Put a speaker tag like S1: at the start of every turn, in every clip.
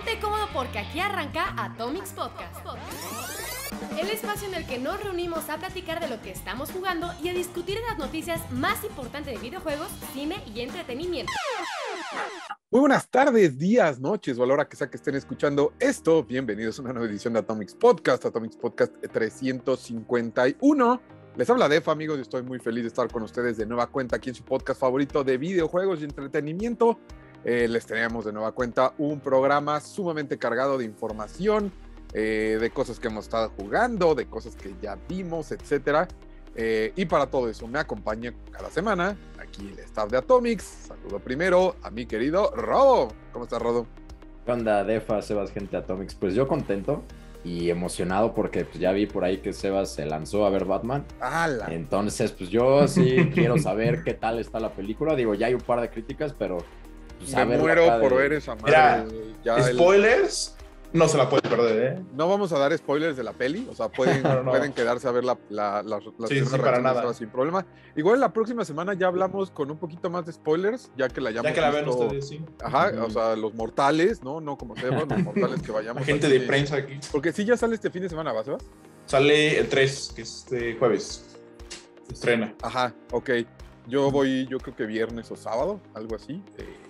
S1: Ponte cómodo porque aquí arranca Atomics Podcast. El espacio en el que nos reunimos a platicar de lo que estamos jugando y a discutir las noticias más importantes de videojuegos, cine y entretenimiento.
S2: Muy buenas tardes, días, noches o a la hora que sea que estén escuchando esto. Bienvenidos a una nueva edición de Atomics Podcast 351. Les habla Def, amigos, y estoy muy feliz de estar con ustedes de nueva cuenta aquí en su podcast favorito de videojuegos y entretenimiento. Les tenemos de nueva cuenta un programa sumamente cargado de información, de cosas que hemos estado jugando, de cosas que ya vimos, etcétera. Y para todo eso me acompaña cada semana aquí el staff de Atomics. Saludo primero a mi querido Rodo. ¿Cómo estás, Rodo?
S3: ¿Qué onda, Defa, Sebas, gente de Atomics? Pues yo contento y emocionado porque pues, ya vi por ahí que Sebas se lanzó a ver Batman.
S2: ¡Hala!
S3: Entonces, pues yo sí quiero saber qué tal está la película. Digo, ya hay un par de críticas, pero... Pues,
S2: me muero por ver esa madre.
S4: Mira, spoilers... No se la puede perder, ¿eh?
S2: No vamos a dar spoilers de la peli, o sea, pueden quedarse a ver las
S4: para nada.
S2: sin problema. Igual la próxima semana ya hablamos con un poquito más de spoilers, ya que la hayamos
S4: ya que la ven
S2: visto.
S4: ustedes, sí.
S2: Ajá, o sea, los mortales, ¿no? Como Sebas, los mortales que vayamos.
S4: Gente de prensa aquí.
S2: Porque sí ya sale este fin de semana, ¿va, Sebas?
S4: Sale el 3, que es este jueves. Se estrena.
S2: Ajá, ok. Yo creo que viernes o sábado, algo así.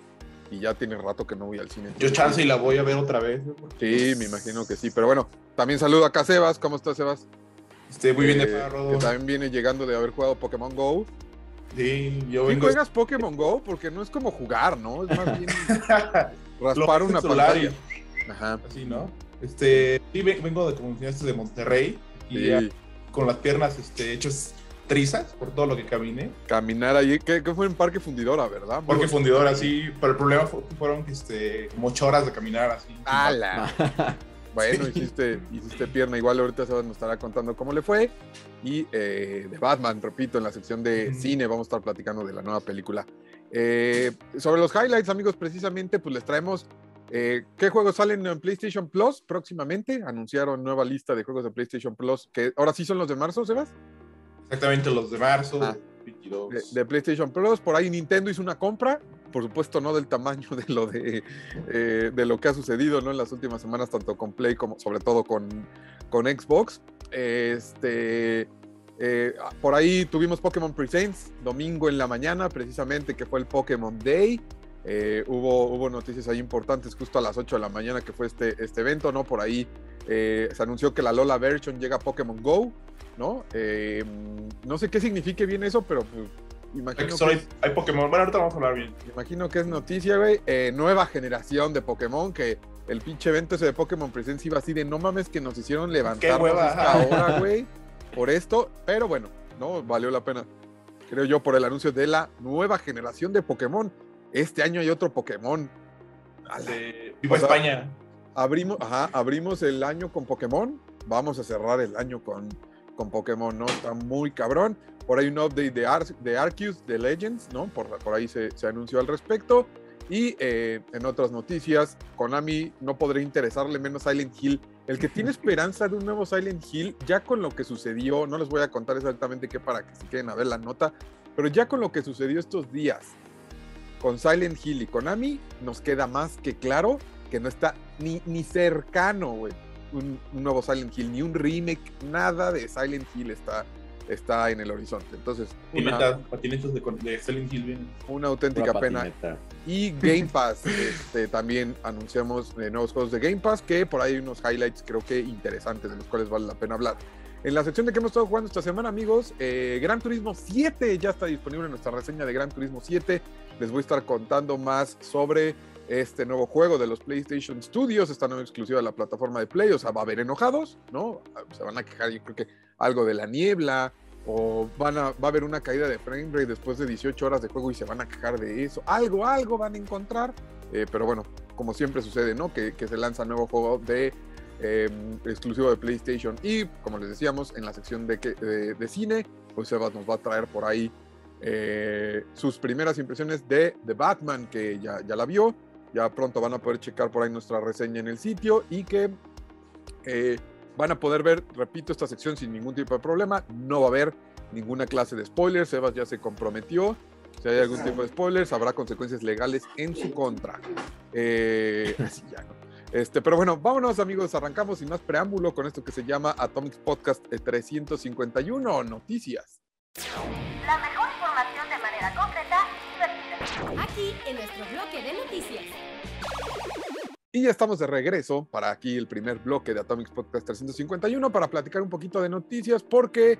S2: Y ya tiene rato que no voy al cine.
S4: Yo chance y la voy a ver otra vez.
S2: Sí, me imagino que sí. Pero bueno, también saludo acá a Sebas. ¿Cómo estás, Sebas?
S4: Muy bien de Rodo.
S2: Que también viene llegando de haber jugado Pokémon GO.
S4: Sí, yo
S2: ¿Sí
S4: vengo...
S2: juegas Pokémon GO? Porque no es como jugar, ¿no? Es más bien raspar una pantalla.
S4: Ajá. Así, ¿no? Sí, vengo de comunidades de Monterrey. Y
S2: sí.
S4: Con las piernas hechas trizas por todo lo que caminé.
S2: Caminar ahí, que fue en Parque Fundidora, ¿verdad?
S4: Parque Fundidora, sí, pero el problema fueron como 8 horas de caminar así.
S2: ¡Hala! Bueno, hiciste pierna, igual ahorita Sebas nos estará contando cómo le fue. Y de Batman, repito, en la sección de cine vamos a estar platicando de la nueva película. Sobre los highlights, amigos, precisamente, pues les traemos qué juegos salen en PlayStation Plus próximamente. Anunciaron nueva lista de juegos de PlayStation Plus, que ahora sí son los de marzo, Sebas.
S4: Exactamente, los de marzo, 22.
S2: De PlayStation Plus. Por ahí Nintendo hizo una compra, por supuesto no del tamaño de lo que ha sucedido, ¿no? En las últimas semanas, tanto con Play como sobre todo con Xbox. Por ahí tuvimos Pokémon Presents domingo en la mañana, precisamente, que fue el Pokémon Day. Hubo noticias ahí importantes justo a las 8 de la mañana, que fue este evento, ¿no? Por ahí se anunció que la Lola version llega a Pokémon Go, ¿no? No sé qué signifique bien eso, pero pues, imagino que
S4: hay Pokémon. Bueno, ahorita vamos a hablar bien.
S2: Imagino que es noticia, güey. Nueva generación de Pokémon, que el pinche evento ese de Pokémon Presents iba así de no mames que nos hicieron levantarnos esta hora, güey, por esto. Pero bueno, no valió la pena, creo yo, por el anuncio de la nueva generación de Pokémon. Este año hay otro Pokémon.
S4: Viva España.
S2: Abrimos el año con Pokémon. Vamos a cerrar el año con Pokémon, ¿no? Está muy cabrón. Por ahí un update de Arceus, de Legends, ¿no? Por ahí se anunció al respecto. Y en otras noticias, Konami no podría interesarle menos Silent Hill. El que tiene esperanza de un nuevo Silent Hill, ya con lo que sucedió, no les voy a contar exactamente qué para que se queden a ver la nota, pero ya con lo que sucedió estos días con Silent Hill y Konami, nos queda más que claro que no está ni cercano, güey, un nuevo Silent Hill, ni un remake, nada de Silent Hill está en el horizonte. Entonces,
S4: patinetas de Silent Hill bien.
S2: Una auténtica pena. Y Game Pass, también anunciamos nuevos juegos de Game Pass, que por ahí hay unos highlights creo que interesantes, de los cuales vale la pena hablar. En la sección de que hemos estado jugando esta semana, amigos, Gran Turismo 7 ya está disponible en nuestra reseña de Gran Turismo 7. Les voy a estar contando más sobre este nuevo juego de los PlayStation Studios, esta nueva exclusiva de la plataforma de Play. O sea, va a haber enojados, ¿no? Se van a quejar, yo creo que algo de la niebla, o va a haber una caída de frame rate después de 18 horas de juego y se van a quejar de eso. Algo van a encontrar, pero bueno, como siempre sucede, ¿no? Que se lanza nuevo juego de exclusivo de PlayStation. Y como les decíamos, en la sección de cine, pues Sebas nos va a traer por ahí sus primeras impresiones de The Batman, que ya la vio. Ya pronto van a poder checar por ahí nuestra reseña en el sitio y que van a poder ver, repito, esta sección sin ningún tipo de problema. No va a haber ninguna clase de spoilers. Sebas ya se comprometió. Si hay algún tipo de spoilers, habrá consecuencias legales en su contra. Así ya, ¿no? Pero bueno, vámonos amigos, arrancamos sin más preámbulo con esto que se llama Atomics Podcast 351, Noticias.
S5: La mejor información de manera concreta y divertida.
S1: Aquí en nuestro bloque de noticias.
S2: Y ya estamos de regreso para aquí el primer bloque de Atomics Podcast 351 para platicar un poquito de noticias porque,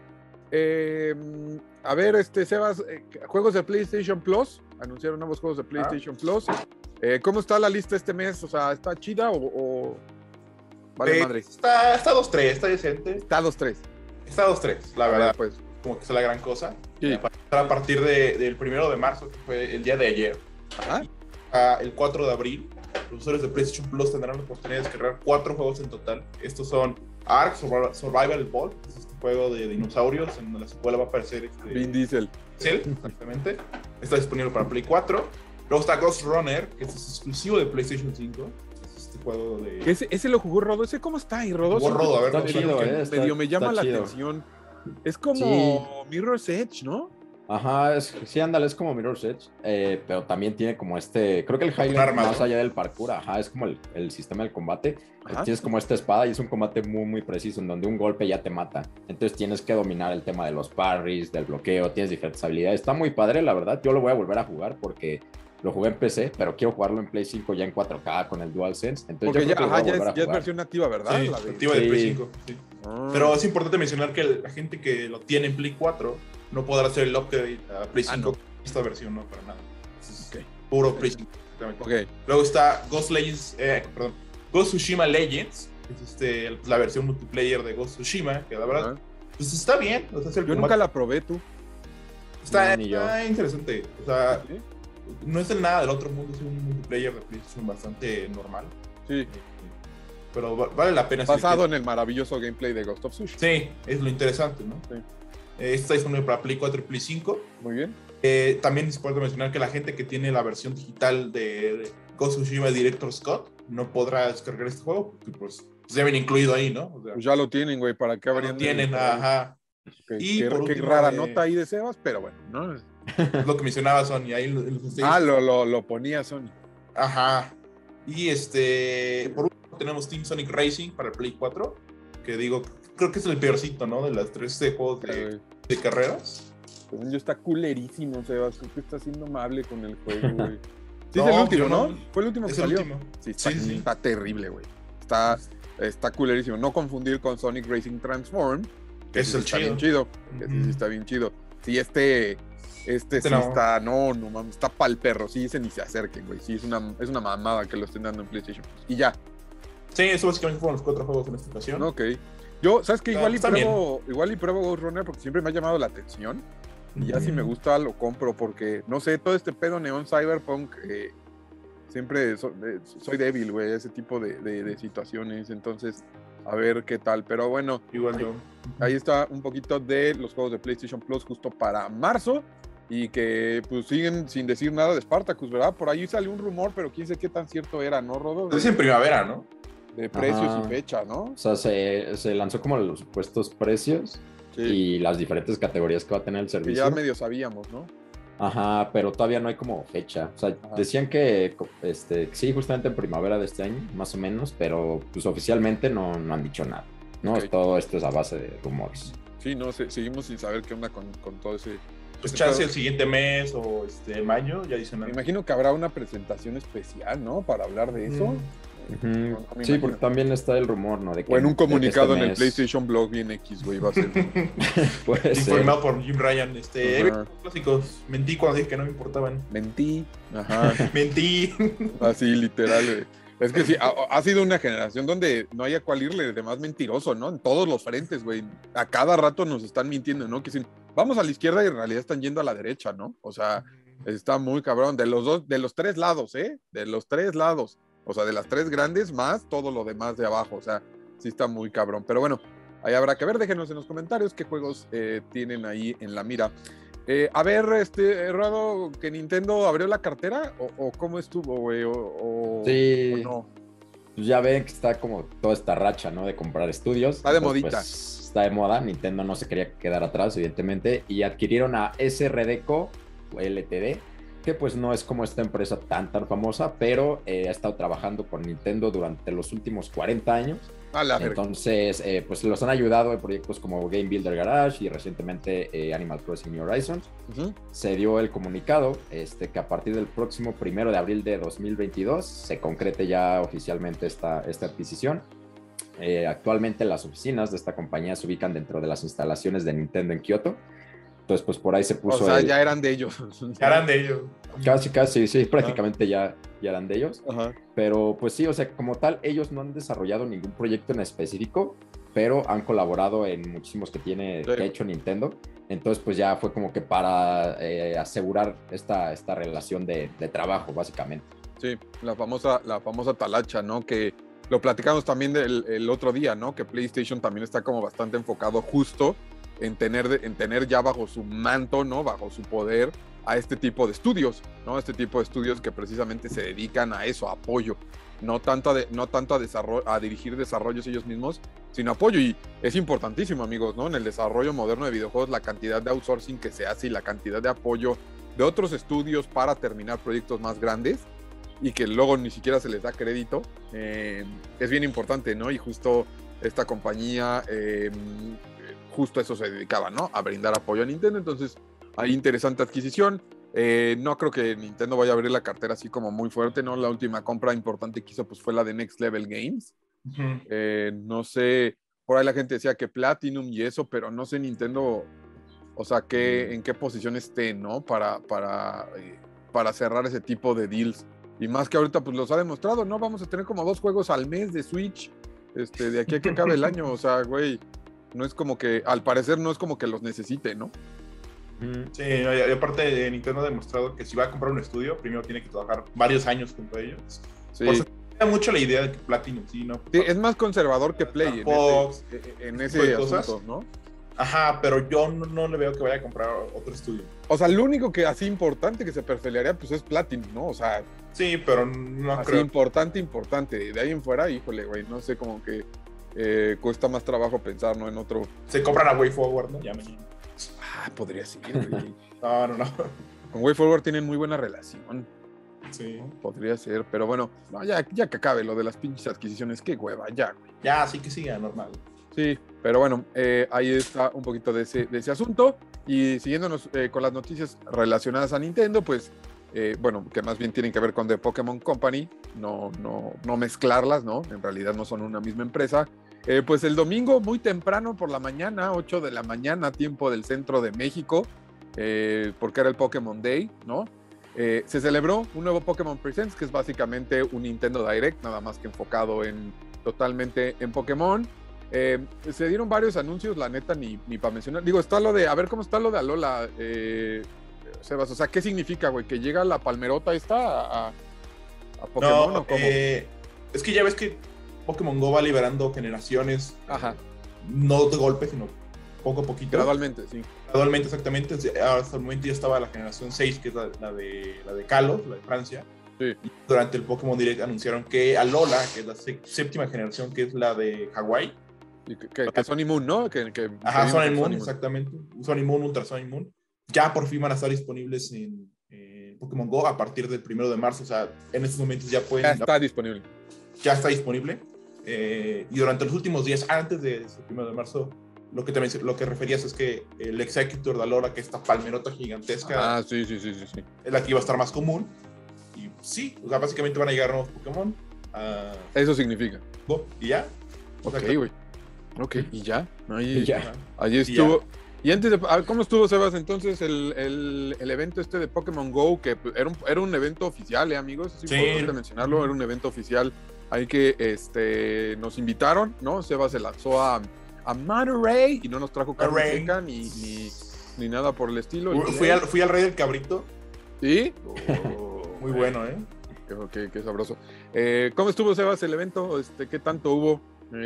S2: a ver, Sebas, juegos de PlayStation Plus, anunciaron nuevos juegos de PlayStation Plus. ¿Cómo está la lista este mes? O sea, ¿está chida o vale madre?
S4: Está 2-3, está decente.
S2: Está 2-3.
S4: Está 2-3, la verdad.
S2: Pues,
S4: Como que es la gran cosa.
S2: sí.
S4: A partir del 1 de marzo, que fue el día de ayer,
S2: Ajá.
S4: el 4 de abril, los usuarios de PlayStation Plus tendrán la oportunidad de descargar 4 juegos en total. Estos son Ark Survival Evolved, que es este juego de dinosaurios, en la secuela va a aparecer
S2: Vin Diesel.
S4: exactamente. Está disponible para Play 4. Luego está Ghost Runner, que es exclusivo de PlayStation 5. Es este juego de...
S2: Ese lo jugó Rodo. ¿Ese cómo está? Y Rodo
S4: Jugó Rodo, a ver,
S3: Está chido,
S2: medio me llama la
S3: chido.
S2: atención. Es como Mirror's Edge, ¿no?
S3: Ajá, sí, ándale, es como Mirror's Edge, pero también tiene como creo que el highlight
S4: arma,
S3: más
S4: ¿no?
S3: allá del parkour, ajá, es como el sistema del combate.
S2: Ajá.
S3: Tienes como esta espada y es un combate muy, muy preciso en donde un golpe ya te mata. Entonces tienes que dominar el tema de los parries, del bloqueo, tienes diferentes habilidades. Está muy padre, la verdad. Yo lo voy a volver a jugar porque lo jugué en PC, pero quiero jugarlo en Play 5 ya en 4K con el DualSense. Entonces
S2: Porque
S3: yo creo que lo voy a volver a
S2: ya es
S3: jugar.
S2: versión nativa, ¿verdad?
S4: Sí,
S2: La de-
S4: activa de
S3: Sí.
S4: Play 5. Sí.
S2: Ah.
S4: Pero es importante mencionar que la gente que lo tiene en Play 4 no podrá hacer el upgrade a Play 5
S2: no.
S4: con esta versión, no, para nada. Es
S2: Ok.
S4: puro Play 5. exactamente.
S2: Ok.
S4: Luego está Ghost Tsushima Legends, que es la versión multiplayer de Ghost Tsushima, que la verdad,
S2: Ajá.
S4: pues está bien. O sea, es el
S2: Yo
S4: combate-
S2: nunca la probé, tú.
S4: está,
S3: No, ni yo.
S4: está interesante. O sea,
S2: ¿Sí?
S4: no es de nada del otro mundo, es un multiplayer de PlayStation bastante normal.
S2: Sí.
S4: Pero vale la pena. si
S2: Basado
S4: le
S2: en el maravilloso gameplay de Ghost of Tsushima.
S4: quieres- Sí, es lo interesante, ¿no?
S2: Sí.
S4: Está disponible para Play 4 y Play 5.
S2: Muy bien.
S4: También es importante mencionar que la gente que tiene la versión digital de Ghost of Tsushima Director Scott no podrá descargar este juego porque pues ya viene incluido ahí, ¿no? O sea,
S2: Pues ya lo tienen, güey. ¿Para qué
S4: lo
S2: habrían de-
S4: tienen, ajá. Y
S2: Qué
S4: por
S2: qué
S4: último,
S2: rara nota ahí de Sebas, pero bueno, ¿no?
S4: Es lo que mencionaba Sony ahí en los stages.
S2: Ah, lo ponía Sony.
S4: Ajá. Y por último tenemos Team Sonic Racing para el Play 4, que digo, creo que es el peorcito, ¿no? De las 3 juegos de carreras.
S2: Según yo está culerísimo, Sebas. Creo que está siendo amable con el juego, güey. Sí,
S4: No,
S2: es el último,
S4: yo
S2: ¿no?
S4: no.
S2: Fue el último que
S4: Es el
S2: salió.
S4: último.
S2: Sí, está,
S4: Sí, sí.
S2: está terrible, güey. Está culerísimo. No confundir con Sonic Racing Transform, que
S4: Es
S2: sí
S4: el
S2: está
S4: chido.
S2: bien chido. Que sí
S4: Ujú.
S2: está bien chido. Sí, sí
S4: no.
S2: está, no mames, está pa'l perro. Sí, ese ni se acerquen, güey. Sí, es una mamada que lo estén dando en PlayStation Plus. Y ya.
S4: Sí, eso básicamente fueron los 4 juegos en esta ocasión.
S2: Ok. Yo, ¿sabes qué? Igual y
S4: Está
S2: pruebo Ghost Runner porque siempre me ha llamado la atención. Y ya si me gusta lo compro porque, no sé, todo este pedo neón cyberpunk, siempre soy débil, güey, ese tipo de situaciones. Entonces, a ver qué tal. Pero bueno,
S4: Igual yo.
S2: ahí está un poquito de los juegos de PlayStation Plus justo para marzo. Y que pues siguen sin decir nada de Spartacus, ¿verdad? Por ahí salió un rumor, pero quién sabe qué tan cierto era, ¿no, Rodo?
S4: Es en primavera, ¿no?
S2: De precios
S3: Ajá.
S2: y fecha, ¿no?
S3: O sea, se lanzó como los supuestos precios
S2: Sí.
S3: y las diferentes categorías que va a tener el
S2: Que
S3: servicio.
S2: ya medio sabíamos, ¿no?
S3: Ajá, pero todavía no hay como fecha. O sea,
S2: Ajá.
S3: decían que sí, justamente en primavera de este año, más o menos, pero pues oficialmente no han dicho nada. ¿no?
S2: Ok.
S3: Todo esto es a base de rumores.
S2: Sí, no, seguimos sin saber qué onda con todo ese...
S4: Pues
S2: ese
S4: chance
S2: pedo.
S4: el siguiente mes o mayo ya dicen
S2: Me
S4: algo.
S2: imagino que habrá una presentación especial, ¿no? Para hablar de eso.
S3: Ujú.
S2: me
S3: Sí,
S2: imagino.
S3: porque también está el rumor, ¿no? De que
S2: O en un
S3: de que
S2: comunicado
S3: este
S2: en el
S3: mes-
S2: PlayStation Blog bien X, güey, va a ser.
S3: Puede ser.
S4: Informado por Jim Ryan.
S2: Ajá.
S4: Clásicos. Mentí cuando dije que no me importaban.
S2: Mentí. Ajá.
S4: Mentí.
S2: Así, literal, güey. Es que sí, ha sido una generación donde no haya cual irle de más mentiroso, ¿no? En todos los frentes, güey. A cada rato nos están mintiendo, ¿no? Que dicen, vamos a la izquierda y en realidad están yendo a la derecha, ¿no? O sea, está muy cabrón. De los tres lados, ¿eh? De los tres lados. O sea, de las tres grandes más todo lo demás de abajo. O sea, sí está muy cabrón. Pero bueno, ahí habrá que ver. Déjenos en los comentarios qué juegos tienen ahí en la mira. A ver, Rado, que Nintendo abrió la cartera o cómo estuvo, güey,
S3: Sí.
S2: o no.
S3: Pues ya ven que está como toda esta racha, ¿no? De comprar estudios.
S2: Está de
S3: Entonces,
S2: modita.
S3: pues, está de moda. Nintendo no se quería quedar atrás, evidentemente. Y adquirieron a SRDCO LTD, que pues no es como esta empresa tan famosa, pero ha estado trabajando con Nintendo durante los últimos 40 años. Entonces, pues los han ayudado en proyectos como Game Builder Garage y recientemente Animal Crossing New Horizons. Se dio el comunicado que a partir del próximo 1 de abril de 2022 se concrete ya oficialmente esta adquisición. Actualmente las oficinas de esta compañía se ubican dentro de las instalaciones de Nintendo en Kioto. Entonces, pues por ahí se puso...
S2: O sea, ya eran de ellos.
S4: Ya eran de ellos.
S3: Casi, sí, prácticamente ya eran de ellos.
S2: Ajá.
S3: Pero pues sí, o sea, como tal, ellos no han desarrollado ningún proyecto en específico, pero han colaborado en muchísimos que ha hecho Nintendo. Entonces, pues ya fue como que para asegurar esta relación de trabajo, básicamente.
S2: Sí, la famosa talacha, ¿no? Que lo platicamos también el otro día, ¿no? Que PlayStation también está como bastante enfocado justo en tener ya bajo su manto, ¿no? Bajo su poder a este tipo de estudios, ¿no? Este tipo de estudios que precisamente se dedican a eso, a apoyo, no tanto a dirigir desarrollos ellos mismos, sino apoyo. Y es importantísimo, amigos, ¿no? En el desarrollo moderno de videojuegos, la cantidad de outsourcing que se hace y la cantidad de apoyo de otros estudios para terminar proyectos más grandes y que luego ni siquiera se les da crédito, es bien importante, ¿no? Y justo esta compañía... justo a eso se dedicaba, ¿no? A brindar apoyo a Nintendo. Entonces, hay interesante adquisición. No creo que Nintendo vaya a abrir la cartera así como muy fuerte, ¿no? La última compra importante que hizo pues fue la de Next Level Games. No sé, por ahí la gente decía que Platinum y eso, pero no sé Nintendo, o sea, en qué posición esté, ¿no? Para cerrar ese tipo de deals. Y más que ahorita pues los ha demostrado, ¿no? Vamos a tener como 2 juegos al mes de Switch, de aquí a que acabe el año. O sea, güey, no es como que, al parecer no es como que los necesite, ¿no?
S4: Sí, y aparte de Nintendo ha demostrado que si va a comprar un estudio, primero tiene que trabajar varios años junto a ellos.
S2: Sí.
S4: Por eso me da mucho la idea de que Platinum, sí, ¿no?
S2: Sí, es más conservador que Play en ese asunto, ¿no?
S4: Ajá, pero yo no le veo que vaya a comprar otro estudio.
S2: O sea, lo único que así importante que se perfelaría, pues es Platinum, ¿no? O sea...
S4: Sí, pero no
S2: así
S4: creo.
S2: Importante. De ahí en fuera, híjole, güey, no sé, como que cuesta más trabajo pensar, ¿no? En otro...
S4: Se compran a WayForward, ¿no? Ya me...
S2: podría ser, güey.
S4: No.
S2: Con WayForward tienen muy buena relación.
S4: Sí.
S2: Podría ser, pero bueno, no, ya que acabe lo de las pinches adquisiciones, qué hueva, ya, güey.
S4: Ya, sí que siga, normal.
S2: Sí, pero bueno, ahí está un poquito de ese asunto. Y siguiéndonos con las noticias relacionadas a Nintendo, pues, bueno, que más bien tienen que ver con The Pokémon Company, no mezclarlas, ¿no? En realidad no son una misma empresa. Pues el domingo, muy temprano por la mañana, 8 de la mañana, tiempo del centro de México, porque era el Pokémon Day, ¿no? Se celebró un nuevo Pokémon Presents, que es básicamente un Nintendo Direct, nada más que enfocado totalmente en Pokémon. Se dieron varios anuncios, la neta, ni para mencionar. Digo, está lo de, a ver cómo está lo de Alola, Sebas, o sea, ¿qué significa, güey? ¿Que llega la palmerota esta a Pokémon o cómo?
S4: Es que ya ves que Pokémon Go va liberando generaciones.
S2: Ajá.
S4: No de golpe, sino poco a poquito.
S2: Gradualmente, sí.
S4: Gradualmente, exactamente. Hasta el momento ya estaba la generación 6, que es la de Kalos, la de Francia.
S2: Sí.
S4: Y durante el Pokémon Direct anunciaron que Alola, que es la séptima generación, que es la de Hawái.
S2: Que Sun y Moon, ¿no?
S4: Ajá, Sun y Moon, exactamente. Sun y Moon, Ultra Sun y Moon. Ya por fin van a estar disponibles en Pokémon Go a partir del 1 de marzo. O sea, en estos momentos ya pueden...
S2: Ya está disponible.
S4: Ya está disponible. Y durante los últimos días, antes de ese 1 de marzo, lo que referías es que el Executor de Alola, que esta palmerota gigantesca,
S2: sí.
S4: es la que iba a estar más común. Y sí, o sea, básicamente van a llegar nuevos Pokémon.
S2: Eso significa.
S4: Y ya.
S2: Ok, güey. Ok, y ya. Ahí
S4: estuvo.
S2: estuvo. Y antes de... ¿Cómo estuvo, Sebas, entonces el evento de Pokémon GO? Que era un evento oficial, amigos. Es importante mencionarlo. Era un evento oficial. Ahí que nos invitaron, ¿no? Sebas se lanzó a Monterrey y no nos trajo carne seca ni nada por el estilo.
S4: Fui al Rey del Cabrito.
S2: ¿Sí?
S4: Muy bueno, ¿eh?
S2: Qué sabroso. ¿Cómo estuvo, Sebas, el evento? ¿Qué tanto hubo?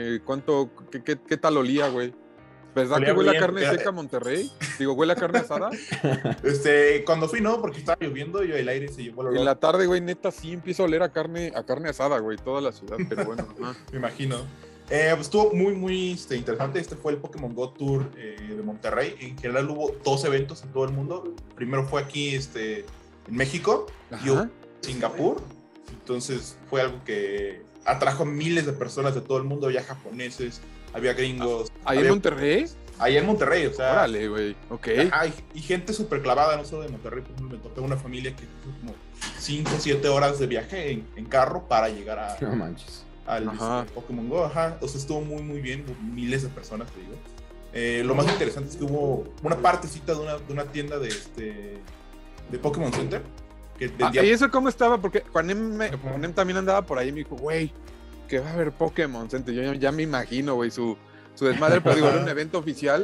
S2: ¿Qué tal olía, güey? ¿Verdad que huele a carne seca a Monterrey? Digo, ¿huele a carne asada?
S4: Cuando fui, no, porque estaba lloviendo y el aire se llevó el olor.
S2: En la tarde, güey, neta, sí empieza a oler a carne asada, güey, toda la ciudad, pero bueno.
S4: Me imagino. Pues estuvo muy, muy interesante. Este fue el Pokémon Go Tour de Monterrey. En general hubo 2 eventos en todo el mundo. Primero fue aquí, México y
S2: Ajá.
S4: en Singapur. Entonces fue algo que atrajo a miles de personas de todo el mundo. Había japoneses, había gringos.
S2: ¿Ahí en Monterrey?
S4: Ahí en Monterrey, o sea.
S2: Órale, güey. Ok.
S4: Ajá, y gente súper clavada, no solo de Monterrey. Por ejemplo, me topé una familia que hizo como 5 o 7 horas de viaje en carro para llegar
S3: No manches.
S4: al
S2: Ajá.
S4: Pokémon Go. Ajá, o sea, estuvo muy, muy bien. Miles de personas, te digo. Lo más interesante es que hubo una partecita de una tienda de Pokémon Center que vendía.
S2: ¿Y eso cómo estaba? Porque Juanem también andaba por ahí y me dijo, güey, que va a haber Pokémon Center. Yo ya me imagino, güey, su desmadre, pero digo, era un evento oficial.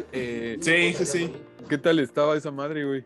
S4: Sí.
S2: ¿Qué tal estaba esa madre, güey?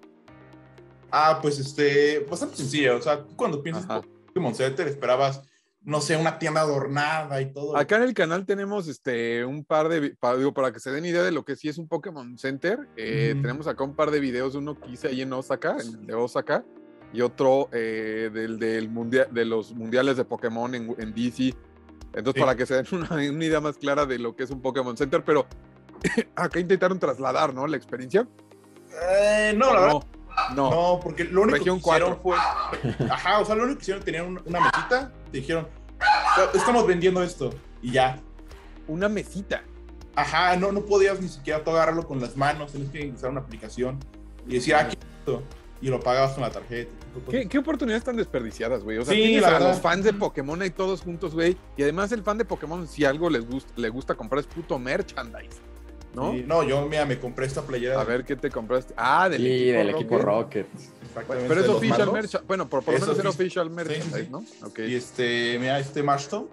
S4: Pues bastante sencillo. O sea, tú cuando piensas
S2: Ajá.
S4: Pokémon Center esperabas, no sé, una tienda adornada y todo.
S2: Acá en el canal tenemos un par de, para que se den idea de lo que sí es un Pokémon Center, tenemos acá un par de videos, uno que hice ahí en Osaka, en el de Osaka, y otro del mundial, de los mundiales de Pokémon en DC. Entonces,
S4: Sí.
S2: para que se den una idea más clara de lo que es un Pokémon Center, pero acá intentaron trasladar, ¿no? La experiencia.
S4: No, la verdad.
S2: No.
S4: No, porque lo único
S2: Región
S4: que hicieron fue. Ajá, o sea, lo único que hicieron, tenían una mesita, te dijeron, estamos vendiendo esto, y ya.
S2: Una mesita.
S4: Ajá, no podías ni siquiera tú agarrarlo con las manos, tenías que usar una aplicación y decir, aquí esto, y lo pagabas con la tarjeta.
S2: ¿Qué oportunidades tan desperdiciadas, güey? O sea,
S4: Sí,
S2: tienes
S4: la
S2: a
S4: verdad.
S2: los fans de Pokémon ahí todos juntos, güey. Y además el fan de Pokémon, si algo le gusta comprar es puto merchandise, ¿no?
S4: Sí, no, yo me compré esta playera.
S2: A ver, ¿qué te compraste? Ah, del
S3: Sí,
S2: equipo
S3: del
S2: Rocket.
S3: equipo Rocket.
S4: Exactamente,
S2: Pero es
S4: de los
S2: official
S4: mandos.
S2: merchandise. Bueno, por lo
S4: Es
S2: menos era
S4: ofici-
S2: official merchandise,
S4: sí.
S2: ¿no? Ok.
S4: Y mira, Marshton.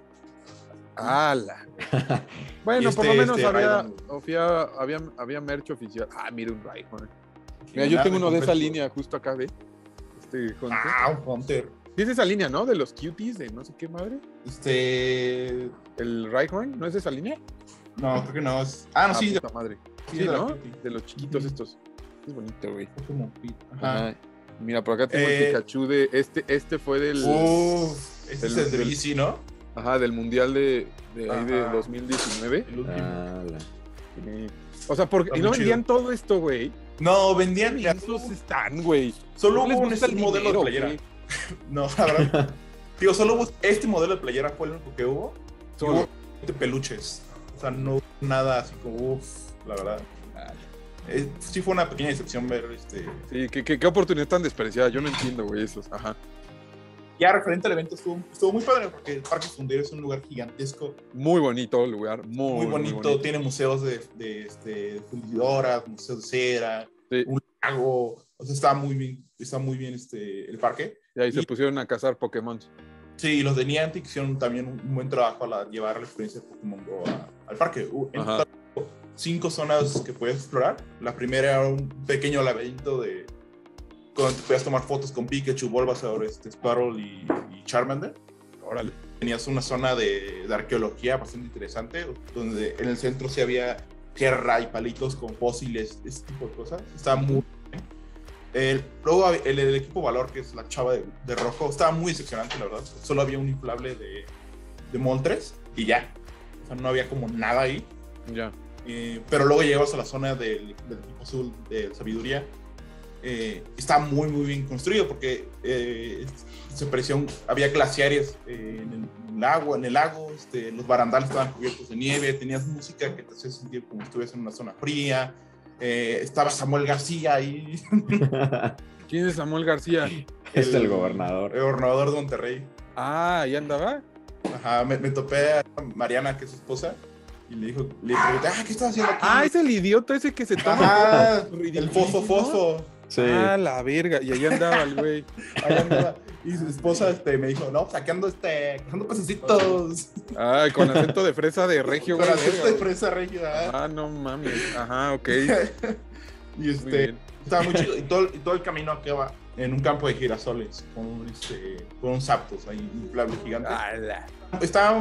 S2: ¡Hala! Bueno,
S4: Y
S2: por lo menos
S4: Rhydon.
S2: había merch oficial. Ah, mira un Rhyhorn. Mira, yo tengo uno de esa línea justo acá, ¿ve? Hunter.
S4: Un Hunter.
S2: Sí, es esa línea, ¿no? De los cuties, de no sé qué madre. ¿El Rhyhorn? ¿No es esa línea?
S4: No, creo que no. No, sí,
S2: puta madre. Sí,
S4: de la
S2: ¿no?
S4: cutie.
S2: De los chiquitos
S4: Ujú.
S2: estos. Es bonito, güey.
S4: Pokémon Fit. Ajá.
S2: Ajá. Mira, por acá tengo el Pikachu de... Este fue del...
S4: Este es el de BC, ¿no?
S2: Ajá, del Mundial de ahí de
S4: Ajá.
S2: 2019.
S4: El último.
S2: Sí. O sea, porque...
S4: Está
S2: Y no
S4: muy
S2: vendían todo esto, güey.
S4: No, vendían. Mira,
S2: Esos están, güey.
S4: solo
S2: No les
S4: hubo un
S2: gusta el
S4: modelo
S2: dinero,
S4: de playera.
S2: güey.
S4: No, la verdad. Digo, solo hubo este modelo de playera fue el único que hubo. Y
S2: Solo.
S4: hubo de peluches. O sea, no hubo nada así como, la verdad. Sí fue una pequeña decepción ver
S2: Sí, qué oportunidad tan despreciada. Yo no entiendo, güey, esos. Ajá.
S4: Ya referente al evento estuvo muy padre porque el Parque Fundero es un lugar gigantesco,
S2: Muy bonito el lugar.
S4: muy bonito. Tiene museos de fundidoras, museos de cera,
S2: Sí.
S4: un lago. O sea, está muy bien el parque.
S2: Y ahí se pusieron a cazar Pokémon.
S4: Sí, los de Niantic hicieron también un buen trabajo al llevar la experiencia de Pokémon Go al parque. En
S2: Ajá.
S4: total, 5 zonas que puedes explorar. La primera era un pequeño laberinto donde te podías tomar fotos con Pikachu, Bulbasaur, Squirtle y Charmander.
S2: Órale.
S4: Tenías una zona de arqueología bastante interesante, donde en el centro sí había tierra y palitos con fósiles, ese tipo de cosas. Estaba muy bien. Luego el equipo Valor, que es la chava de rojo, estaba muy decepcionante, la verdad. Solo había un inflable de Moltres y ya. O sea, no había como nada ahí.
S2: Ya.
S4: Pero luego llegabas a la zona del equipo azul de sabiduría. Está muy bien construido porque se parecía había glaciares en el lago, los barandales estaban cubiertos de nieve, tenías música que te hacía sentir como si estuvieras en una zona fría. Estaba Samuel García ahí.
S2: ¿Quién es Samuel García?
S3: Es el gobernador.
S4: El gobernador de Monterrey.
S2: Ah, ¿ahí andaba?
S4: Ajá, me topé a Mariana, que es su esposa, y le pregunté, ¿qué estás haciendo aquí?
S2: Ah, es el idiota ese que se toma.
S4: Ajá,
S2: fotos
S4: el
S2: ridiculísimas,
S4: fosfo.
S3: Sí.
S2: Ah, la verga. Y ahí andaba el güey.
S4: Ahí andaba. Y su esposa me dijo, no, saqueando cazando pececitos.
S2: Ah, con acento de fresa de regio,
S4: Con
S2: güey.
S4: acento
S2: verga.
S4: de fresa regia.
S2: Ah, no mames. Ajá, ok.
S4: Y
S2: Muy bien.
S4: estaba muy chido. Y todo el camino acaba en un campo de girasoles con un Zapdos ahí, inflable gigante.
S2: Ala.
S4: Estaba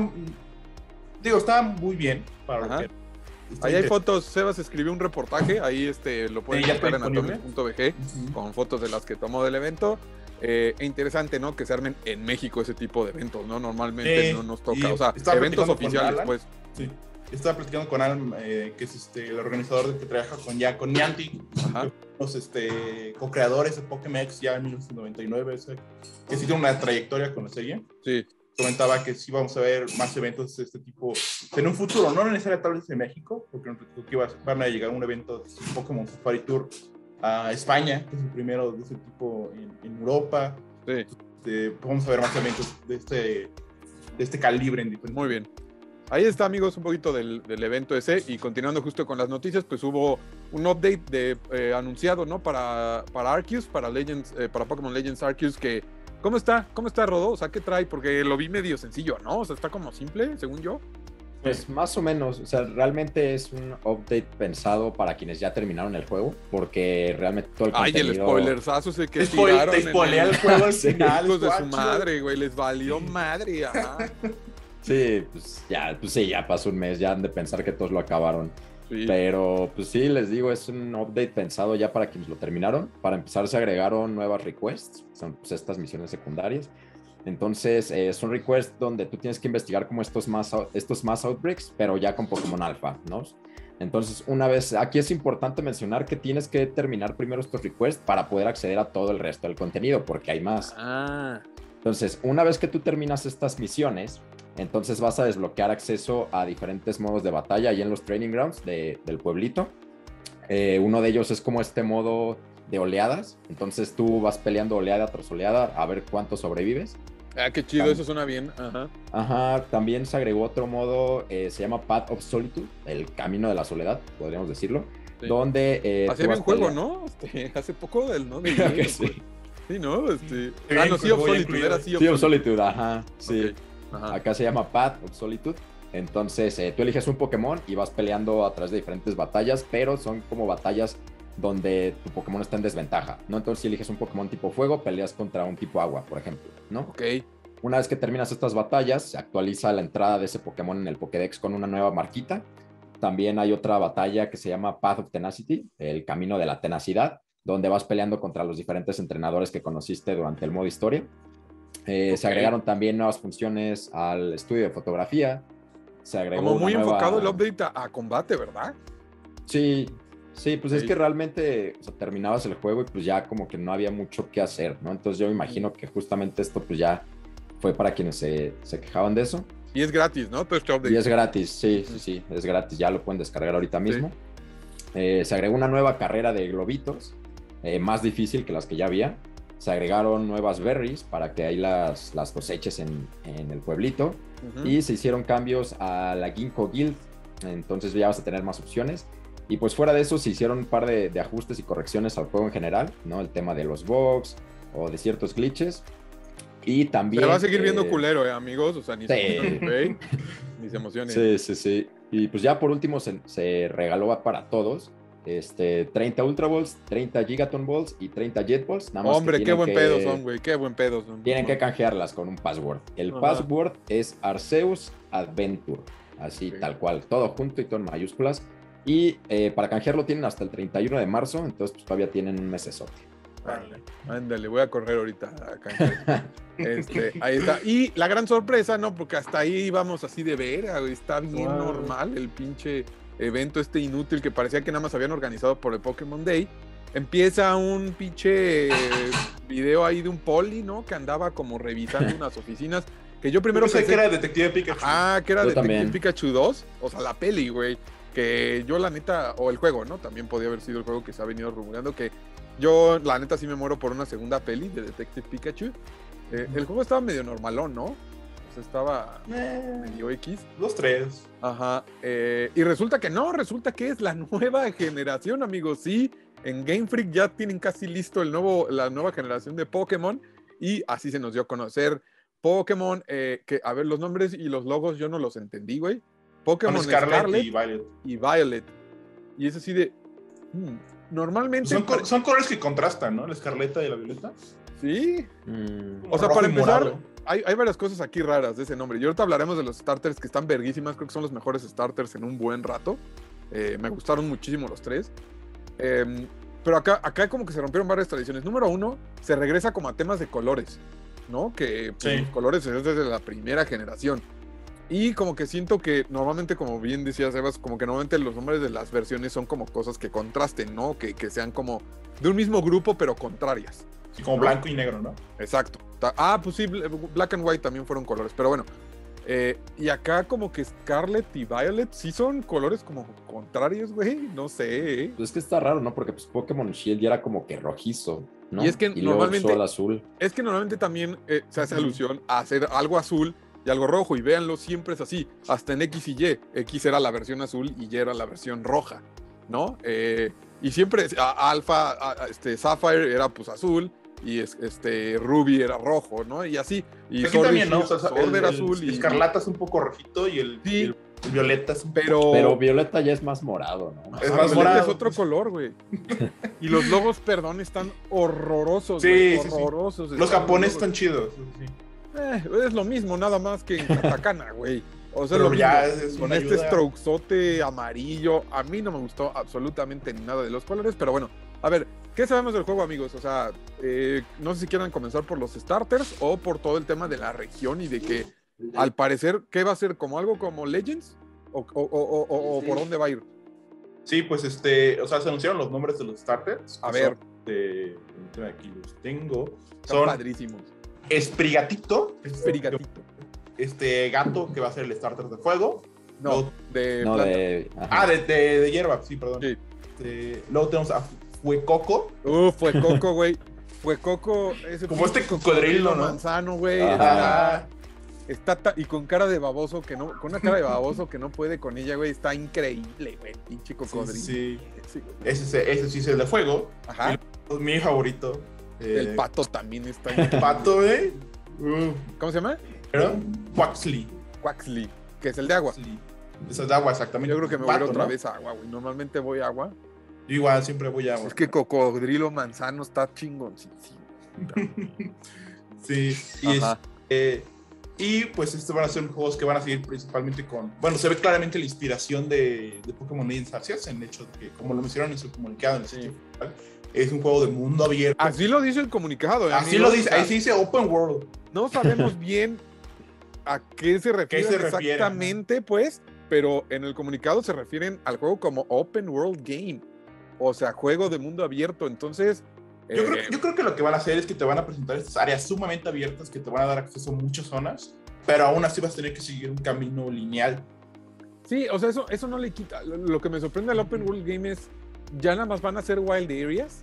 S4: muy bien para
S2: Ajá.
S4: lo que
S2: Ahí hay fotos. Sebas escribió un reportaje. Ahí lo pueden
S4: Sí, ya
S2: buscar en
S4: está disponible.
S2: atomic.bg
S4: Ujú.
S2: con fotos de las que tomó del evento. Interesante, ¿no? Que se armen en México ese tipo de eventos, ¿no? Normalmente
S4: Sí,
S2: no nos
S4: y
S2: toca. O sea,
S4: estaba
S2: eventos
S4: platicando con
S2: oficiales,
S4: Alan.
S2: pues.
S4: Sí. estaba platicando con Alan, que es el organizador que trabaja con Niantic, los co-creadores de Pokémon X ya en 1999, que sí tiene una trayectoria con la serie.
S2: Sí.
S4: Comentaba que sí vamos a ver más eventos de este tipo en un futuro, no necesariamente tal vez en México, porque van a llegar un evento de Pokémon Safari Tour a España, que es el primero de ese tipo en Europa.
S2: Sí.
S4: Vamos a ver más eventos de este calibre en diferentes.
S2: Muy bien. Ahí está, amigos, un poquito del evento ese. Y continuando justo con las noticias, pues hubo un update anunciado, ¿no? Para Arceus, para Pokémon Legends Arceus, que... ¿Cómo está, Rodó? O sea, ¿qué trae? Porque lo vi medio sencillo, ¿no? O sea, está como simple, según yo.
S3: Pues más o menos, o sea, realmente es un update pensado para quienes ya terminaron el juego, porque realmente todo el contenido...
S2: Ay, el spoilersazo ese que tiraron.
S4: Te spoilea el juego al final.
S2: Hijos de su madre, güey, les valió madre, ajá.
S3: Sí, pues ya pasó un mes, ya han de pensar que todos lo acabaron. Sí. Pero pues sí, les digo, es un update pensado ya para quienes lo terminaron. Para empezar se agregaron nuevas requests, son pues estas misiones secundarias. Entonces son requests donde tú tienes que investigar como estos más outbreaks, pero ya con Pokémon Alpha, ¿no? Entonces aquí es importante mencionar que tienes que terminar primero estos requests para poder acceder a todo el resto del contenido, porque hay más. Entonces, una vez que tú terminas estas misiones, entonces vas a desbloquear acceso a diferentes modos de batalla ahí en los training grounds del pueblito. Uno de ellos es como este modo de oleadas. Entonces tú vas peleando oleada tras oleada a ver cuánto sobrevives.
S2: Ah, qué chido, eso suena bien.
S3: Ajá, también se agregó otro modo, se llama Path of Solitude, el camino de la soledad, podríamos decirlo. Sí. Donde...
S2: Hacía bien juego, ¿no? Hace poco ¿no?
S3: Sí.
S2: Sí, ¿no? Sea of Solitude, era
S3: Sea of Solitude, ajá, sí.
S2: Okay. Ajá.
S3: Acá se llama Path of Solitude. Entonces tú eliges un Pokémon y vas peleando a través de diferentes batallas, pero son como batallas donde tu Pokémon está en desventaja, ¿no? Entonces si eliges un Pokémon tipo fuego, peleas contra un tipo agua, por ejemplo, ¿no?
S2: Ok.
S3: Una vez que terminas estas batallas, se actualiza la entrada de ese Pokémon en el Pokédex con una nueva marquita. También hay otra batalla que se llama Path of Tenacity, el camino de la tenacidad, donde vas peleando contra los diferentes entrenadores que conociste durante el modo historia. Okay. Se agregaron también nuevas funciones al estudio de fotografía. Se agregó
S2: como muy enfocado el update a combate, ¿verdad?
S3: Sí, pues es que realmente terminabas el juego y pues ya como que no había mucho que hacer, ¿no? Entonces yo me imagino que justamente esto pues ya fue para quienes se quejaban de eso.
S2: Y es gratis, ¿no? Todo este update.
S3: Y es gratis, sí, es gratis, ya lo pueden descargar ahorita mismo. Sí. Se agregó una nueva carrera de globitos, más difícil que las que ya había. Se agregaron nuevas berries para que ahí las coseches en el pueblito. Y se hicieron cambios a la Ginkgo Guild, entonces ya vas a tener más opciones. Y pues fuera de eso se hicieron un par de ajustes y correcciones al juego en general, ¿no? El tema de los bugs o de ciertos glitches. Y también...
S2: Se va a seguir viendo culero, amigos, o sea, ni se emocionen, ni se emocionen.
S3: Sí. Y pues ya por último se regaló para todos 30 Ultra Balls, 30 Gigaton Balls y 30 Jet Balls. Nada más
S2: hombre, qué buen pedo son, güey, qué buen pedo son.
S3: Tienen que canjearlas con un password. El password es Arceus Adventure, así tal cual, todo junto y todo en mayúsculas. Y para canjearlo tienen hasta el 31 de marzo, entonces pues todavía tienen un mesesote.
S2: Ándale, voy a correr ahorita a canjear. Ahí está. Y la gran sorpresa, ¿no? Porque hasta ahí íbamos así de vera, güey, está bien normal el pinche evento inútil que parecía que nada más habían organizado por el Pokémon Day. Empieza un pinche video ahí de un poli, ¿no? Que andaba como revisando unas oficinas. Que yo primero
S4: pensé que era Detective Pikachu.
S2: Que era
S3: yo
S2: Detective
S3: también.
S2: Pikachu 2. O sea, la peli, güey. Que yo la neta, o el juego, ¿no? También podía haber sido el juego que se ha venido rumoreando. Que yo la neta sí me muero por una segunda peli de Detective Pikachu. El juego estaba medio normalón, ¿no? Estaba medio X.
S4: 2-3.
S2: Ajá. Y resulta que no, resulta que es la nueva generación, amigos. Sí, en Game Freak ya tienen casi listo la nueva generación de Pokémon. Y así se nos dio a conocer Pokémon. Que, a ver, los nombres y los logos yo no los entendí, güey. Pokémon Scarlet y Violet. Y es así de... normalmente...
S4: Son colores que contrastan, ¿no? La escarlata y la violeta.
S2: Sí. O sea, para empezar... Hay varias cosas aquí raras de ese nombre. Y ahorita hablaremos de los starters que están verguísimas. Creo que son los mejores starters en un buen rato. Me gustaron muchísimo los tres. Pero acá como que se rompieron varias tradiciones. Número 1, se regresa como a temas de colores, ¿no? Que pues, los colores es desde la primera generación. Y como que siento que normalmente, como bien decía Sebas, como que normalmente los nombres de las versiones son como cosas que contrasten, ¿no? Que sean como de un mismo grupo, pero contrarias.
S4: Sí, como blanco y negro, ¿no?
S2: Exacto. Pues sí, Black and White también fueron colores, pero bueno. Y acá como que Scarlet y Violet sí son colores como contrarios, güey. No sé.
S3: Pues es que está raro, ¿no? Porque pues Pokémon Shield ya era como que rojizo, ¿no?
S2: Y es que
S3: luego
S2: normalmente-
S3: Sol azul.
S2: Es que normalmente también se hace alusión a hacer algo azul y algo rojo. Y véanlo, siempre es así. Hasta en X y Y. X era la versión azul y Y era la versión roja, ¿no? Y siempre Alpha, Sapphire era pues azul. Y Ruby era rojo, ¿no? Y así. Y
S4: Aquí también, ¿no? O sea,
S2: Sword era azul.
S4: el escarlata es un poco rojito y el,
S2: Sí.
S4: y el violeta es un poco...
S3: Pero Violeta ya es más morado, ¿no?
S4: Es
S2: Ah,
S4: más
S2: Violeta
S4: morado.
S2: es otro color, güey. Y los logos, perdón, están horrorosos.
S4: Sí,
S2: güey,
S4: sí, sí.
S2: horrorosos.
S4: Los japoneses están
S2: logos.
S4: chidos. Sí.
S2: Es lo mismo, nada más que en katakana, güey. O sea,
S4: Pero
S2: lo
S4: ya
S2: mismo.
S4: es
S2: Con
S4: una
S2: este
S4: ayuda.
S2: strokezote amarillo. A mí no me gustó absolutamente nada de los colores, pero bueno. A ver, ¿qué sabemos del juego, amigos? O sea, no sé si quieran comenzar por los starters o por todo el tema de la región y de que, al parecer, ¿qué va a ser? ¿Como algo como Legends? ¿O por dónde va a ir?
S4: Sí, pues o sea, se anunciaron los nombres de los starters.
S2: A
S4: que
S2: ver.
S4: son aquí los tengo.
S2: Están
S4: Son
S2: padrísimos.
S4: Esprigatito,
S2: Perigatito.
S4: gato que va a ser el starter de fuego.
S2: No, de
S3: No,
S2: planta.
S3: ajá.
S4: De hierba, sí, perdón.
S2: Sí.
S4: Luego tenemos a Fuecoco.
S2: Fue Coco, güey. Fue Coco. Ese
S4: Como este
S2: pinche
S4: cocodrilo, ¿no?
S2: manzano, güey.
S3: Ajá.
S2: Y con cara de baboso que no, con una cara de baboso que no puede con ella, güey. Está increíble, güey. Pinche cocodrilo.
S4: Sí.
S2: Sí, güey.
S4: Ese sí es el de fuego.
S2: Ajá.
S4: Mi favorito.
S2: El pato también está
S4: El
S2: increíble.
S4: pato,
S2: ¿Cómo se llama?
S4: ¿Pero? Quaxley.
S2: Quaxley, que es el de agua.
S4: Esa es de agua, exactamente.
S2: Yo creo que me voy a ir
S4: Pato,
S2: otra
S4: ¿no?
S2: vez a agua, güey. Normalmente voy a agua.
S4: Yo igual siempre voy a agua.
S2: Es que cocodrilo manzano está chingón. Sí, sí.
S4: Sí. Y,
S2: Ajá.
S4: y pues estos van a ser juegos que van a seguir principalmente con... Bueno, se ve claramente la inspiración de Pokémon Legends Arceus, en el hecho de que, como lo mencionaron en su comunicado en el sitio oficial, es un juego de mundo abierto.
S2: Así lo dice el comunicado.
S4: Así
S2: amigos.
S4: lo dice,
S2: O sea,
S4: ahí sí dice Open World.
S2: no sabemos bien a qué se refieren
S4: se refiere,
S2: exactamente, pues, pero en el comunicado se refieren al juego como Open World Game, o sea, juego de mundo abierto. Entonces,
S4: Yo creo que lo que van a hacer es que te van a presentar estas áreas sumamente abiertas que te van a dar acceso a muchas zonas, pero aún así vas a tener que seguir un camino lineal.
S2: sí, o sea, eso no le quita. Lo que me sorprende al Open World Game es, ya nada más van a ser Wild Areas.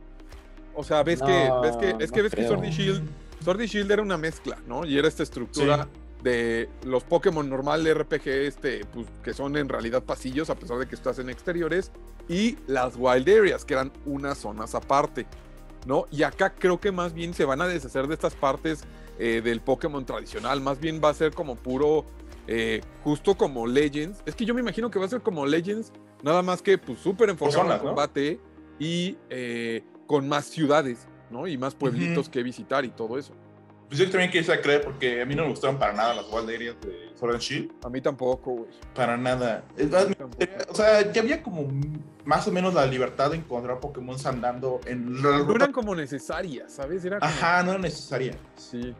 S2: O sea, ves que
S3: creo.
S2: Sword y Shield era una mezcla, ¿no? Y era esta estructura de los Pokémon normal de RPG, pues, que son en realidad pasillos, a pesar de que estás en exteriores, y las Wild Areas, que eran unas zonas aparte, ¿no? Y acá creo que más bien se van a deshacer de estas partes del Pokémon tradicional, más bien va a ser como puro, justo como Legends. Es que yo me imagino que va a ser como Legends, nada más que pues súper enfocado
S4: zonas,
S2: en
S4: ¿no?
S2: combate y con más ciudades, ¿no? Y más pueblitos que visitar y todo eso.
S4: Pues yo también quisiera creer, porque a mí no me gustaron para nada las Wild Areas de Sword and Shield.
S2: A mí tampoco, güey.
S4: Para nada. Es
S2: A
S4: más,
S2: mí tampoco.
S4: o sea, ya había como más o menos la libertad de encontrar Pokémon andando en la
S2: No
S4: ruta.
S2: eran como necesarias, ¿sabes? Era como...
S4: Ajá, no era necesaria.
S2: Sí.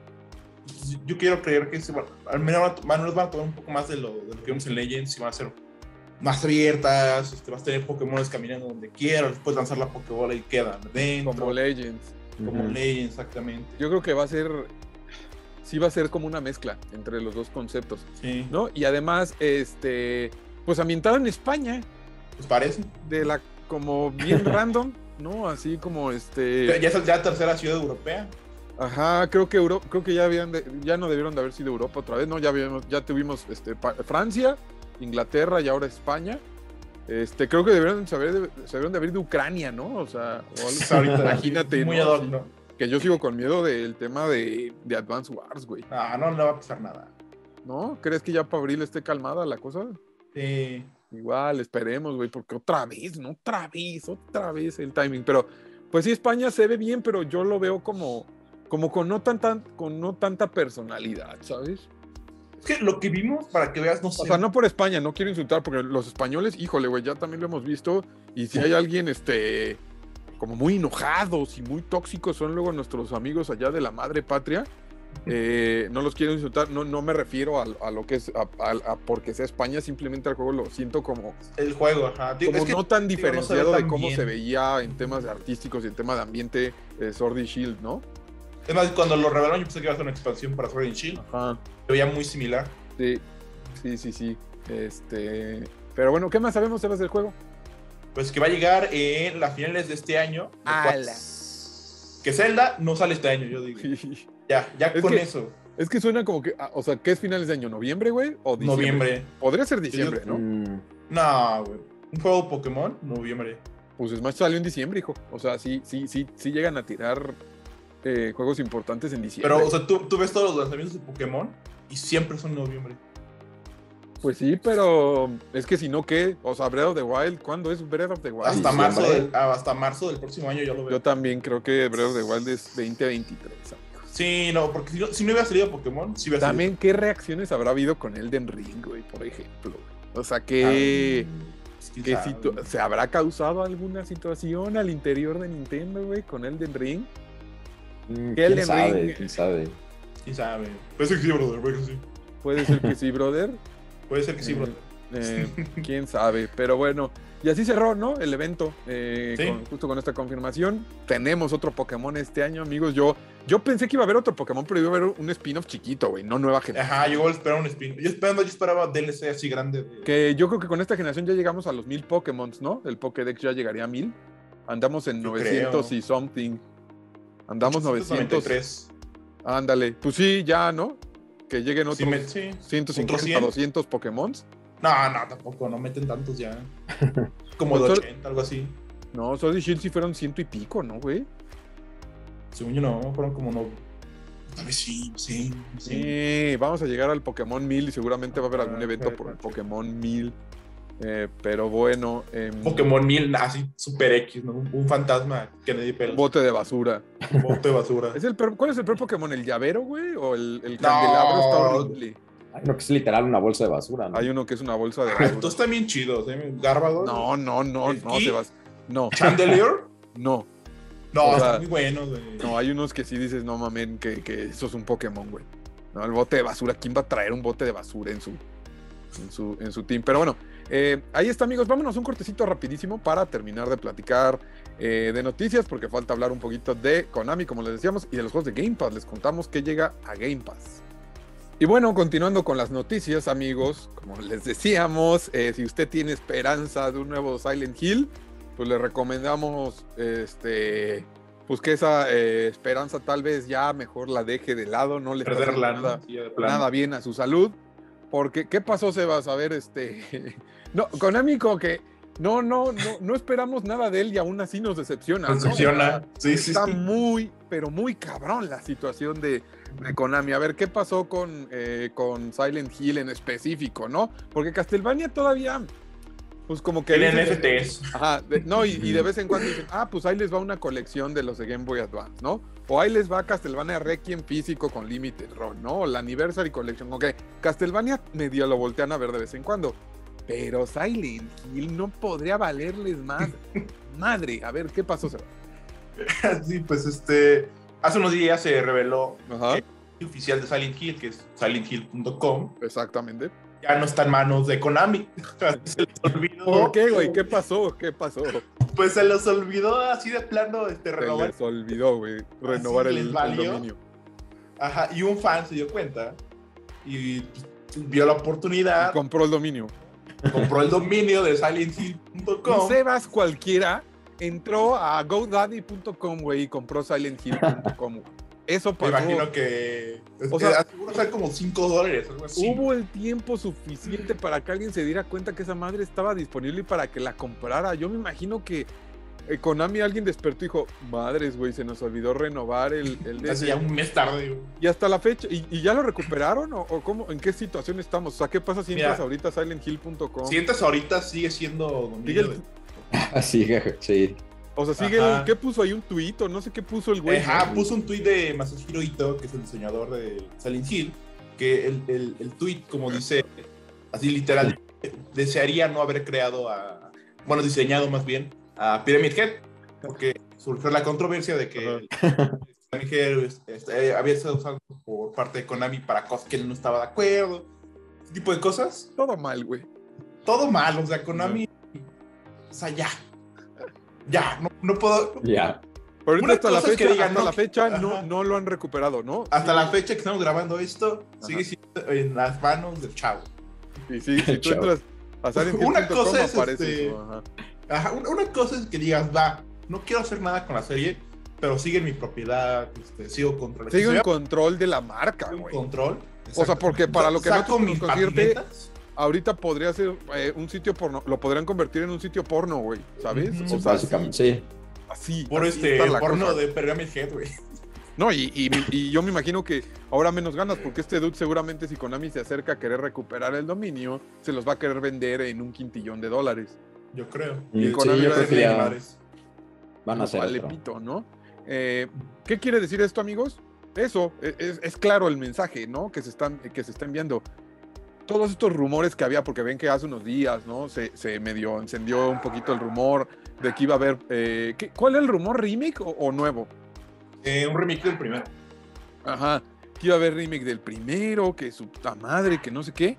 S4: Yo quiero creer que al menos van a tomar un poco más de lo que vimos en Legends y van a ser más abiertas. Vas a tener Pokémon caminando donde quieras, después lanzar la Pokébola y quedan dentro.
S2: Como Legends.
S4: Como
S3: Ujú.
S4: Legends, exactamente.
S2: Yo creo que va a ser... Sí va a ser como una mezcla entre los dos conceptos,
S4: Sí,
S2: ¿no? Y además, pues ambientado en España,
S4: pues parece.
S2: de la... como bien random, ¿no? Así como
S4: Ya es la tercera ciudad europea.
S2: Ajá, creo que ya no debieron de haber sido Europa otra vez, ¿no? Ya tuvimos Francia, Inglaterra y ahora España. Creo que se debieron de haber de Ucrania, ¿no? O sea, o algo así.
S4: Ahorita,
S2: Imagínate,
S4: muy
S2: ¿no?
S4: ad hoc,
S2: Así,
S4: ¿no?
S2: que yo sigo con miedo del tema de Advance Wars, güey.
S4: No le va a pasar nada.
S2: ¿No? ¿Crees que ya para abril esté calmada la cosa?
S4: Sí.
S2: Igual, esperemos, güey, porque otra vez el timing. Pero, pues sí, España se ve bien, pero yo lo veo como con no tanta personalidad, ¿sabes?
S4: Es que lo que vimos, para que veas, no sé.
S2: O sea, no por España, no quiero insultar, porque los españoles, híjole, güey, ya también lo hemos visto. Y si hay alguien, como muy enojados y muy tóxicos, son luego nuestros amigos allá de la madre patria. No los quiero insultar, no me refiero a lo que es, porque sea España, simplemente al juego lo siento como
S4: El juego, ajá.
S2: como
S4: Es que,
S2: no tan
S4: digo,
S2: diferenciado
S4: no se ve
S2: de
S4: tan
S2: cómo
S4: bien.
S2: se veía en temas artísticos y en temas de ambiente Sword y Shield, ¿no?
S4: Es más, cuando lo revelaron yo pensé que iba a ser una expansión para Sword and Shield.
S2: Ajá.
S4: Se veía muy similar.
S2: Sí. Pero bueno, ¿qué más sabemos, Sebas, del juego?
S4: Pues que va a llegar en las finales de este año.
S2: ¡Ala!
S4: Que Zelda no sale este año, yo digo. Ya
S2: Es
S4: con
S2: que-
S4: eso.
S2: Es que suena como que, o sea, ¿qué es finales de año? ¿Noviembre, güey? ¿O diciembre?
S4: Noviembre.
S2: Podría ser diciembre, ¿no?
S4: No, güey. Un juego Pokémon, noviembre.
S2: Pues Smash salió en diciembre, hijo. O sea, sí llegan a tirar juegos importantes en diciembre.
S4: Pero, o sea, tú ves todos los lanzamientos de Pokémon y siempre son en noviembre.
S2: Pues sí, pero es que si no, ¿qué? O sea, Breath of the Wild, ¿cuándo es Breath of the Wild?
S4: Hasta marzo del próximo año yo lo veo.
S2: Yo también creo que Breath of the Wild es 2023, amigos.
S4: Sí, no, porque si no hubiera salido Pokémon, sí hubiera
S2: También, ¿qué reacciones habrá habido con Elden Ring, güey, por ejemplo? Güey? O sea, ¿se habrá causado alguna situación al interior de Nintendo, güey, con Elden Ring?
S3: ¿Quién sabe? ¿Quién sabe?
S4: ¿Quién sabe? Puede ser que sí, brother, puede que sí.
S2: Puede ser que sí, brother.
S4: Puede ser que sí, brother.
S2: Quién sabe, pero bueno, y así cerró, ¿no? El evento,
S4: Sí.
S2: justo con esta confirmación. Tenemos otro Pokémon este año, amigos. Yo pensé que iba a haber otro Pokémon, pero iba a haber un spin-off chiquito, güey, no nueva generación.
S4: Ajá, yo igual esperaba un spin. Yo esperaba DLC así grande.
S2: Que yo creo que con esta generación ya llegamos a los 1000 Pokémon, ¿no? El Pokédex ya llegaría a 1000. Andamos en
S4: Yo
S2: 900
S4: creo.
S2: y something. Andamos 900.
S4: 93.
S2: Ándale, pues sí, ya, ¿no? Que lleguen otros
S4: Sí.
S2: 150,
S4: ¿Otros 100?
S2: 200 Pokémon.
S4: No, tampoco, no meten tantos ya. Como de
S2: Pues,
S4: 80, algo así.
S2: No, Sword y Shield sí fueron 100 y pico, ¿no, güey?
S4: Según yo no, fueron como no. Tal vez sí.
S2: Sí, vamos a llegar al Pokémon 1000 y seguramente va a haber algún evento por el Pokémon 1000. Pero bueno.
S4: Pokémon 1000, así super X, ¿no? Un fantasma que nadie pela.
S2: Un bote de basura.
S4: Un bote de basura.
S2: ¿Cuál es el peor Pokémon? ¿El llavero, güey? ¿O el candelabro? Está horrible.
S3: Hay uno que es literal una bolsa de basura, ¿no?
S2: Hay uno que es una bolsa de
S4: Ah,
S2: basura.
S4: estos están bien chidos, ¿eh? Gárbados.
S2: No,
S4: ¿El Ki?
S2: Sebas. No,
S4: ¿Chandelier?
S2: no.
S4: No,
S2: O sea,
S4: están muy buenos, güey.
S2: No, hay unos que sí dices, no mamen, que eso es un Pokémon, güey. No, el bote de basura. ¿Quién va a traer un bote de basura en su team? Pero bueno, ahí está, amigos. Vámonos un cortecito rapidísimo para terminar de platicar de noticias, porque falta hablar un poquito de Konami, como les decíamos, y de los juegos de Game Pass. Les contamos que llega a Game Pass. Y bueno, continuando con las noticias, amigos, como les decíamos, si usted tiene esperanza de un nuevo Silent Hill, pues le recomendamos pues que esa esperanza tal vez ya mejor la deje de lado, no le está
S4: Perderla,
S2: haciendo
S4: ¿no? Sí, de plano.
S2: nada bien a su salud, porque ¿qué pasó, Sebas? A ver, no, Konami como que no esperamos nada de él y aún así nos decepciona, ¿no?
S4: Decepciona. Sí.
S2: Está muy, pero muy cabrón la situación de Konami. A ver, ¿qué pasó con Silent Hill en específico, no? Porque Castlevania todavía, pues como que...
S4: Tienen
S2: dicen-
S4: NFTs.
S2: Ajá, y de vez en cuando dicen, pues ahí les va una colección de los de Game Boy Advance, ¿no? O ahí les va Castlevania Requiem físico con Limited Run, ¿no? O la Anniversary Collection. Ok, Castlevania medio lo voltean a ver de vez en cuando. Pero Silent Hill no podría valerles más. Madre, a ver, ¿qué pasó, Seba?
S4: Sí, pues hace unos días se reveló
S2: Ajá,
S4: el oficial de Silent Hill, que es silenthill.com.
S2: exactamente.
S4: Ya no está en manos de Konami. Se les olvidó.
S2: ¿Por qué, güey? ¿Qué pasó? ¿Qué pasó?
S4: Pues se les olvidó así de plano
S2: Se
S4: renovar.
S2: les olvidó, güey, renovar
S4: Así
S2: el
S4: les valió.
S2: dominio.
S4: Ajá, y un fan se dio cuenta y pues, vio la oportunidad,
S2: Compró el dominio.
S4: compró el dominio de
S2: Un
S4: silenthill.com.
S2: Sebas cualquiera entró a GoDaddy.com, güey, y compró SilentHill.com. Eso
S4: Me
S2: pasó.
S4: imagino que
S2: O sea,
S4: seguro sale como $5, algo así.
S2: Hubo el tiempo suficiente para que alguien se diera cuenta que esa madre estaba disponible y para que la comprara. Yo me imagino que Konami alguien despertó y dijo, madres, güey, se nos olvidó renovar el
S4: Así ya un mes tarde. Güey.
S2: Y hasta la fecha, ¿y ya lo recuperaron? ¿O cómo? ¿En qué situación estamos? O sea, ¿qué pasa si
S4: Mira,
S2: entras ahorita a SilentHill.com?
S4: Si entras ahorita sigue siendo dominio
S2: Sigue el-
S4: de-
S3: Sí.
S2: O sea, sigue
S4: Ajá.
S2: ¿qué puso ahí? Un tuit o no sé qué puso el güey.
S4: Ajá,
S2: ¿no?
S4: puso un tweet de Masahiro Ito, que es el diseñador de Silent Hill, que el tweet, como dice, así literal, desearía no haber diseñado más bien a Pyramid Head, porque surgió la controversia de que que había sido usado por parte de Konami para cosas que él no estaba de acuerdo, ese tipo de cosas.
S2: Todo mal, güey.
S4: Todo mal, o sea, Konami, o sea, ya, no puedo.
S3: Ya.
S2: Pero ahorita
S4: Una
S2: hasta la
S4: cosa es que
S2: fecha,
S4: digan,
S2: hasta
S4: no,
S2: la fecha
S4: ajá.
S2: no lo han recuperado, ¿no?
S4: Hasta la fecha que estamos grabando esto,
S2: Ajá.
S4: sigue siendo en las manos del chavo.
S2: Y sí, si tú
S3: Chao.
S2: entras a
S4: Una cosa es,
S2: aparece eso, ajá.
S4: Ajá, una cosa es que digas, va, no quiero hacer nada con la serie, pero sigue en mi propiedad, sigo control.
S2: Sigo en control de la marca,
S4: Sigo en
S2: güey.
S4: control.
S2: O sea, porque para lo que
S4: Saco
S2: nosotros
S4: mis
S2: nos concierte,
S4: patinetas.
S2: ahorita podría ser un sitio porno, lo podrían convertir en un sitio porno, güey, ¿sabes?
S4: Ujú.
S2: O sea,
S3: Básicamente, sí.
S2: así.
S4: Por
S2: así está la
S4: porno
S2: cosa.
S4: de Pyramid Head, güey.
S2: No, y yo me imagino que ahora menos ganas, porque este dude seguramente si Konami se acerca a querer recuperar el dominio, se los va a querer vender en $1 quintillón.
S4: Yo creo.
S3: Y
S2: con
S3: sí,
S2: Konami
S3: yo
S2: va a
S3: creo que
S2: decir,
S3: ya
S4: madres.
S3: van a hacer
S2: Vale,
S3: otro.
S2: pito, ¿no? ¿Qué quiere decir esto, amigos? Eso, es claro el mensaje, ¿no? Que se está enviando. Todos estos rumores que había, porque ven que hace unos días, ¿no? Se medio encendió un poquito el rumor de que iba a haber... ¿Cuál es el rumor? ¿Remake o nuevo?
S4: Un remake del primero.
S2: Ajá, que iba a haber remake del primero, que su puta madre, que no sé qué.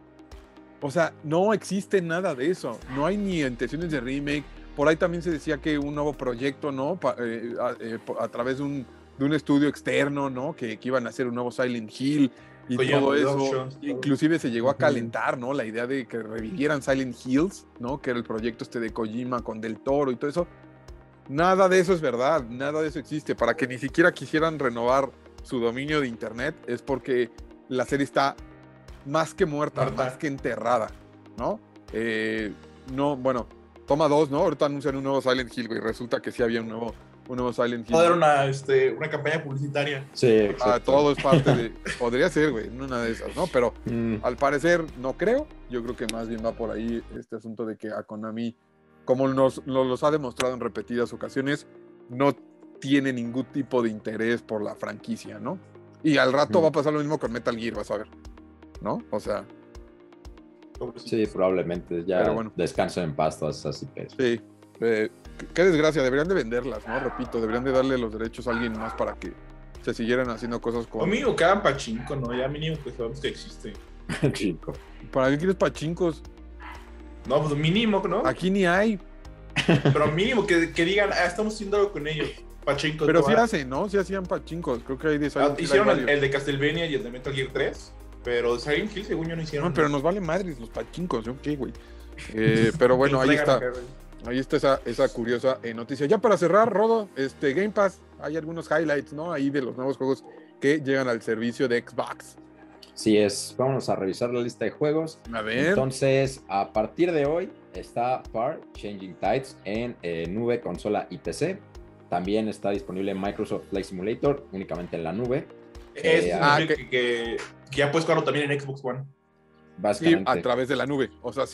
S2: O sea, no existe nada de eso. No hay ni intenciones de remake. Por ahí también se decía que un nuevo proyecto, ¿no? A través de un estudio externo, ¿no? Que iban a hacer un nuevo Silent Hill y
S4: Kojima
S2: todo eso.
S4: Productions, todo.
S2: Inclusive se llegó a
S3: Ujú.
S2: calentar, ¿no? La idea de que revivieran Silent Hills, ¿no? Que era el proyecto de Kojima con Del Toro y todo eso. Nada de eso es verdad, nada de eso existe. Para que ni siquiera quisieran renovar su dominio de internet es porque la serie está más que muerta, más que enterrada, ¿no? No, bueno, toma 2, ¿no? Ahorita anuncian un nuevo Silent Hill, güey. Resulta que sí había un nuevo Silent Hill.
S4: Poder una campaña publicitaria.
S3: Sí, exacto.
S2: Todo es parte de... Podría ser, güey, una de esas, ¿no? Pero
S3: Mm,
S2: al parecer no creo. Yo creo que más bien va por ahí este asunto de que a Konami, como nos los ha demostrado en repetidas ocasiones, no tiene ningún tipo de interés por la franquicia, ¿no? Y al rato va a pasar lo mismo con Metal Gear, vas a ver, ¿no? O sea,
S3: sí, probablemente. Ya
S2: Pero bueno.
S3: descansen en paz todas esas IPs.
S2: sí. Qué desgracia, deberían de venderlas, ¿no? Repito, deberían de darle los derechos a alguien más para que se siguieran haciendo cosas
S4: O
S2: con...
S4: mínimo que hagan pachinko, ¿no? Ya mínimo que sabemos que existe.
S3: Chico.
S2: ¿Para qué quieres pachincos?
S4: No, pues mínimo, ¿no?
S2: Aquí ni hay,
S4: Pero mínimo que digan, estamos haciendo algo con ellos. Pachinko.
S2: pero sí
S4: toda-
S2: hacen, ¿no? Sí hacían pachincos, creo que hay de Silent Hill, hay
S4: Hicieron
S2: varios.
S4: el de Castlevania y el de Metal Gear 3. Pero de Silent Hill, según yo, no hicieron.
S2: No, pero nos vale madres los pachincos, ¿no? ¿Qué, güey? Pero bueno, ahí está. Ahí está esa curiosa noticia. Ya para cerrar, Rodo, Game Pass, hay algunos highlights, ¿no? Ahí de los nuevos juegos que llegan al servicio de Xbox.
S3: Sí es. Vamos a revisar la lista de juegos.
S2: A ver.
S3: Entonces, a partir de hoy está Far Changing Tides en nube, consola y PC. También está disponible en Microsoft Flight Simulator, únicamente en la nube.
S4: Que ya puedes jugarlo también en Xbox One.
S2: Sí,
S3: Básicamente.
S2: a través de la nube. O sea,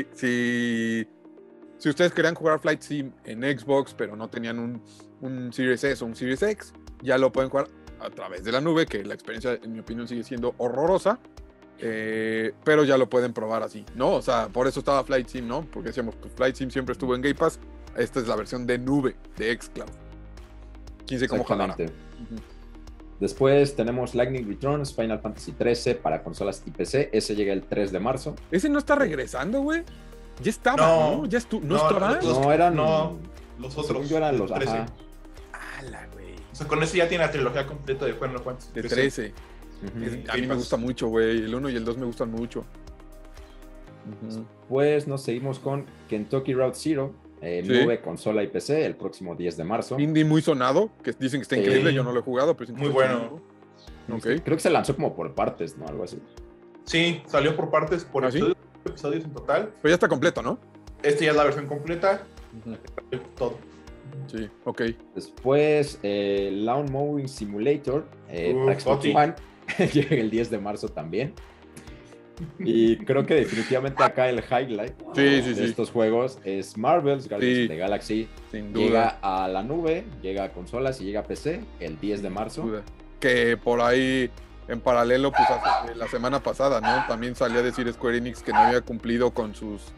S2: si ustedes querían jugar Flight Sim en Xbox, pero no tenían un Series S o un Series X, ya lo pueden jugar a través de la nube, que la experiencia, en mi opinión, sigue siendo horrorosa. Pero ya lo pueden probar así, ¿no? O sea, por eso estaba Flight Sim, ¿no? Porque decíamos, pues Flight Sim siempre estuvo en Game Pass. Esta es la versión de nube de xCloud. ¿Quién sabe cómo jalará?
S3: Exactamente.
S2: Ujú.
S3: Después tenemos Lightning Returns, Final Fantasy XIII para consolas y PC. Ese llega el 3 de marzo.
S2: Ese no está regresando, güey. Ya estaba, ¿no? Ya ¿no estará?
S3: No, eran.
S4: Los
S3: según
S4: otros.
S3: yo eran los.
S4: 13.
S3: Ajá.
S2: ¡Hala, güey!
S4: O sea, con ese ya tiene la trilogía completa de Final Fantasy.
S2: De 13.
S3: Ujú.
S2: A mí me gusta mucho, güey. El 1 y el 2 me gustan mucho. Ujú.
S3: Pues nos seguimos con Kentucky Route Zero,
S2: Sí.
S3: nube, consola y PC, el próximo 10 de marzo.
S2: Indie muy sonado, que dicen que está
S3: Sí.
S2: increíble. Yo no lo he jugado, pero
S4: Muy bueno.
S2: Ok.
S3: Creo que se lanzó como por partes, ¿no? Algo así.
S4: Sí, salió por partes, por
S2: ¿Ah, sí?
S4: episodios en total.
S2: Pero ya está completo, ¿no?
S4: Este ya es la versión completa. Todo.
S2: Sí, ok.
S3: Después, Lawn Mowing Simulator, para Xbox
S4: Goti.
S3: One, llega el 10 de marzo también. Y creo que definitivamente acá el highlight
S2: Sí,
S3: de
S2: sí.
S3: estos juegos es Marvel's Guardians
S2: Sí.
S3: of the Galaxy.
S2: Sin
S3: Llega
S2: duda.
S3: a la nube, llega a consolas y llega a PC el 10 de marzo.
S2: duda. Que por ahí, en paralelo, pues la semana pasada, ¿no? También salía a decir Square Enix que no había cumplido con sus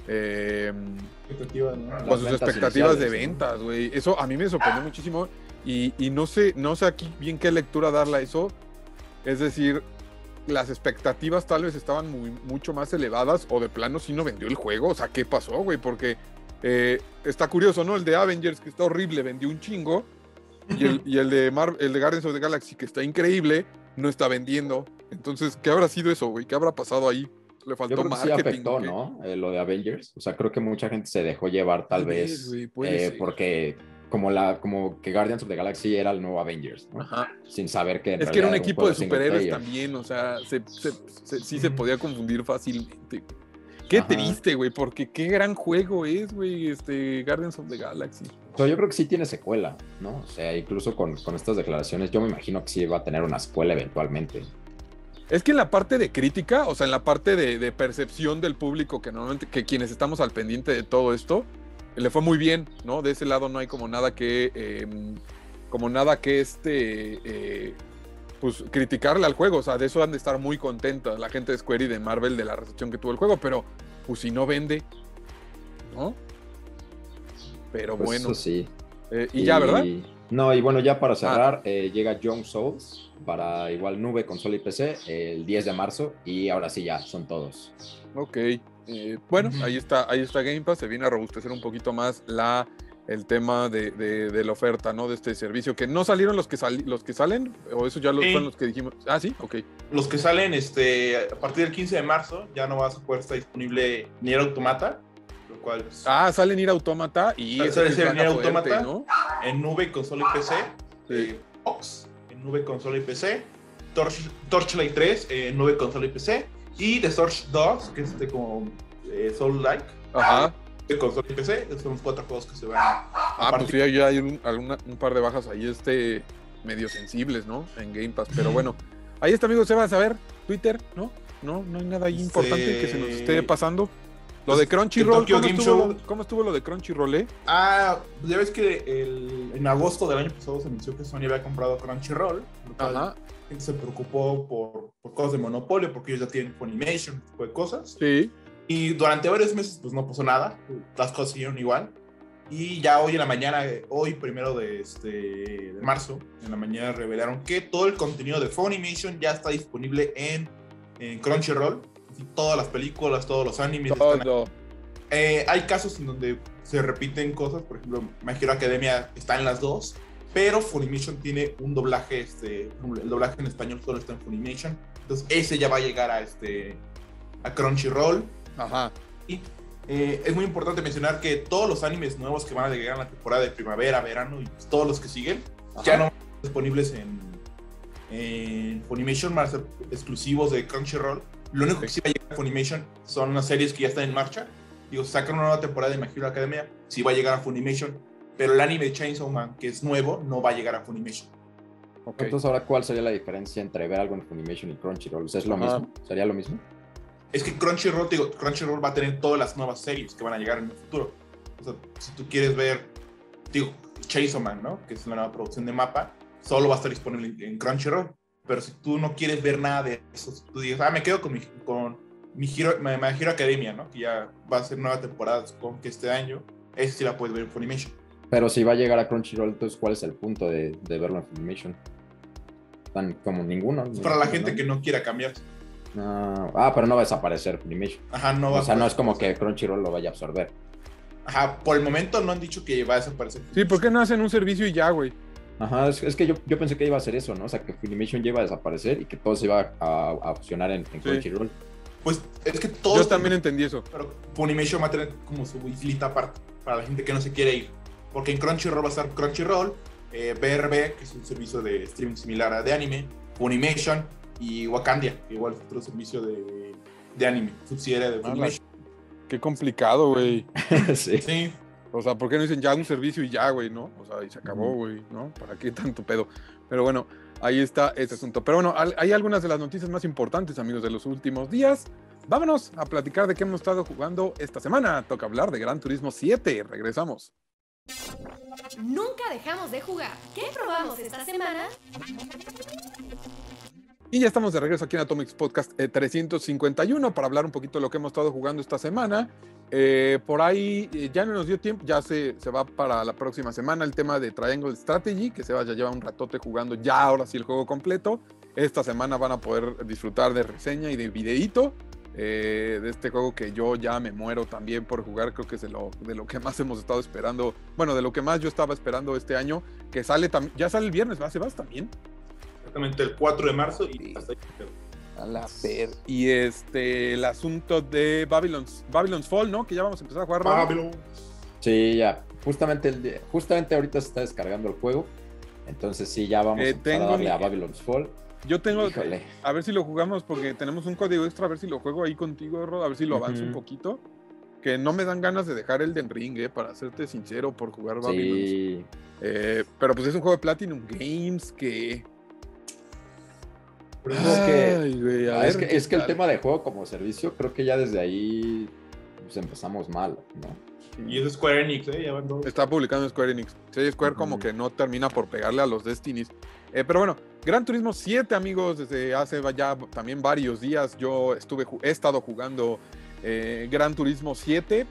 S4: Expectativas, ¿no?
S2: Con sus
S3: ventas
S2: expectativas de
S3: iniciales,
S2: ventas, güey. Eso a mí me sorprendió muchísimo y no sé aquí bien qué lectura darle a eso. Es decir, las expectativas tal vez estaban mucho más elevadas o de plano sí no vendió el juego. O sea, ¿qué pasó, güey? Porque está curioso, ¿no? El de Avengers, que está horrible, vendió un chingo. Y el de Guardians of the Galaxy, que está increíble, no está vendiendo. Entonces, ¿qué habrá sido eso, güey? ¿Qué habrá pasado ahí? Le
S3: Yo
S2: faltó
S3: creo que sí
S2: marketing.
S3: afectó,
S2: ¿O qué?
S3: ¿no? Lo de Avengers. O sea, creo que mucha gente se dejó llevar tal vez
S2: güey, puede ser.
S3: porque como que Guardians of the Galaxy era el nuevo Avengers, ¿no?
S2: Ajá.
S3: Sin saber que en
S2: Es que era un
S3: realidad
S2: equipo
S3: juego
S2: de
S3: single
S2: superhéroes
S3: player.
S2: también, o sea, sí se podía confundir fácilmente. Qué
S3: Ajá.
S2: triste, güey, porque qué gran juego es, güey, Guardians of the Galaxy.
S3: Pero yo creo que sí tiene secuela, ¿no? O sea, incluso con estas declaraciones, yo me imagino que sí va a tener una secuela eventualmente.
S2: Es que en la parte de crítica, o sea, en la parte de percepción del público, que normalmente, que quienes estamos al pendiente de todo esto, le fue muy bien, ¿no? De ese lado no hay como nada que, pues criticarle al juego, o sea, de eso han de estar muy contentas la gente de Square y de Marvel de la recepción que tuvo el juego, pero pues si no vende, ¿no? Pero
S3: Pues
S2: bueno.
S3: eso sí.
S2: Y ya, ¿verdad?
S3: No, y bueno, ya para cerrar, llega Young Souls para igual nube, consola y PC el 10 de marzo y ahora sí ya son todos.
S2: Ok, bueno, ahí está Game Pass, se viene a robustecer un poquito más el tema de la oferta, ¿no? De este servicio, que no salieron los que salen, o eso ya
S4: Sí.
S2: son los que dijimos. Ah, sí, ok.
S4: Los que salen a partir del 15 de marzo ya no vas a poder estar disponible Nier Automata, lo cual pues,
S2: Sale Nier Automata y
S4: Sale
S2: ese es
S4: Nier
S2: banda fuerte,
S4: Automata.
S2: ¿no?
S4: en nube, consola y PC,
S2: Sí.
S4: Xbox, en nube, consola y PC, Torchlight 3, en nube, consola y PC, y The Surge 2, que es como Soul-like,
S2: Ajá.
S4: de consola y PC. Esos son los 4 juegos que se van a
S2: Pues sí, ya hay un par de bajas ahí, medio sensibles, ¿no? En Game Pass, pero bueno. Ahí está, amigos, se va a saber, Twitter, ¿no? No hay nada ahí importante que se nos esté pasando. Lo de Crunchyroll,
S4: Tokyo Game Show.
S2: ¿cómo estuvo lo de Crunchyroll,
S4: ya ves que en agosto del año pasado se anunció que Sony había comprado Crunchyroll, lo cual
S2: Ajá.
S4: la gente se preocupó por cosas de monopolio, porque ellos ya tienen Funimation, ese tipo de cosas.
S2: Sí.
S4: Y durante varios meses pues no pasó nada, las cosas siguieron igual. Y ya hoy en la mañana, hoy 1 de marzo, en la mañana revelaron que todo el contenido de Funimation ya está disponible en Crunchyroll. Así, todas las películas, todos los animes están ahí.
S2: Todo.
S4: Hay casos en donde se repiten cosas, por ejemplo, My Hero Academia está en las dos, pero Funimation tiene un doblaje, el doblaje en español solo está en Funimation, entonces ese ya va a llegar a Crunchyroll.
S2: Ajá.
S4: Y es muy importante mencionar que todos los animes nuevos que van a llegar en la temporada de primavera, verano y todos los que siguen, ya no están disponibles en Funimation, van a ser exclusivos de Crunchyroll. Lo único que sí va a llegar a Funimation son las series que ya están en marcha. Digo, sacan una nueva temporada de My Hero Academia, sí va a llegar a Funimation, pero el anime de Chainsaw Man, que es nuevo, no va a llegar a Funimation.
S2: Okay.
S3: Entonces, ahora, ¿cuál sería la diferencia entre ver algo en Funimation y Crunchyroll? O sea, ¿es lo mismo? ¿Sería lo mismo?
S4: Es que Crunchyroll va a tener todas las nuevas series que van a llegar en el futuro. O sea, si tú quieres ver, Chainsaw Man, ¿no? Que es una nueva producción de Mappa, solo va a estar disponible en Crunchyroll. Pero si tú no quieres ver nada de eso, si tú dices, me quedo con My Hero Academia, ¿no? Que ya va a ser nueva temporada, supongo que este año. Esa sí la puedes ver en Funimation.
S3: Pero si va a llegar a Crunchyroll, entonces, ¿cuál es el punto de verlo en Funimation? Tan como ninguno.
S4: Es para la gente que no quiera cambiar.
S3: Pero no va a desaparecer Funimation.
S4: Ajá, no va
S3: O sea, no es como que Crunchyroll lo vaya a absorber.
S4: Ajá, por el momento no han dicho que va a desaparecer.
S2: Sí, ¿por qué no hacen un servicio y ya, güey?
S3: Ajá, es que yo pensé que iba a ser eso, ¿no? O sea, que Funimation ya iba a desaparecer y que todo se iba a fusionar en Crunchyroll.
S4: Pues es que todos...
S2: Yo también entendí eso.
S4: Pero Funimation va a tener como su islita aparte para la gente que no se quiere ir. Porque en Crunchyroll va a estar Crunchyroll, BRB, que es un servicio de streaming similar a de anime, Funimation y Wakandia, que igual es otro servicio de anime, subsidiaria de Funimation.
S2: Qué complicado, güey.
S3: Sí.
S2: O sea, ¿por qué no dicen ya un servicio y ya, güey, no? O sea, y se acabó, güey, ¿no? ¿Para qué tanto pedo? Pero bueno, ahí está este asunto. Pero bueno, hay algunas de las noticias más importantes, amigos, de los últimos días. Vámonos a platicar de qué hemos estado jugando esta semana. Toca hablar de Gran Turismo 7. Regresamos.
S1: Nunca dejamos de jugar. ¿Qué probamos esta semana?
S2: Y ya estamos de regreso aquí en Atomics Podcast 351 para hablar un poquito de lo que hemos estado jugando esta semana. Por ahí ya no nos dio tiempo, ya se va para la próxima semana el tema de Triangle Strategy, que ya lleva un ratote jugando ya ahora sí el juego completo. Esta semana van a poder disfrutar de reseña y de videíto de este juego que yo ya me muero también por jugar. Creo que es de lo que más hemos estado esperando, bueno, de lo que más yo estaba esperando este año, que ya sale el viernes, ¿va, Sebas, también?
S4: Exactamente, el 4 de marzo y
S2: Sí.
S4: hasta ahí.
S2: A la per. Y el asunto de Babylon's Fall, ¿no? Que ya vamos a empezar a jugar.
S4: Pablo.
S3: Sí, ya. Justamente ahorita se está descargando el juego. Entonces sí, ya vamos a empezar a darle a Babylon's Fall.
S2: Yo tengo,
S3: Híjole.
S2: a ver si lo jugamos, porque tenemos un código extra, a ver si lo juego ahí contigo, Rod, a ver si lo avanzo un poquito. Que no me dan ganas de dejar el Den Ring, para serte sincero, por jugar Babylon's.
S3: Sí.
S2: Pero pues es un juego de Platinum Games que...
S3: Pero es que,
S2: Ay, güey, a ver
S3: es que el
S2: qué
S3: tema de juego como servicio, creo que ya desde ahí pues, empezamos mal, ¿no?
S4: Y es Square Enix, ya van dos.
S2: Está publicando Square Enix. Sí, Square como que no termina por pegarle a los Destinies. Pero bueno, Gran Turismo 7, amigos, desde hace ya también varios días yo he estado jugando Gran Turismo 7.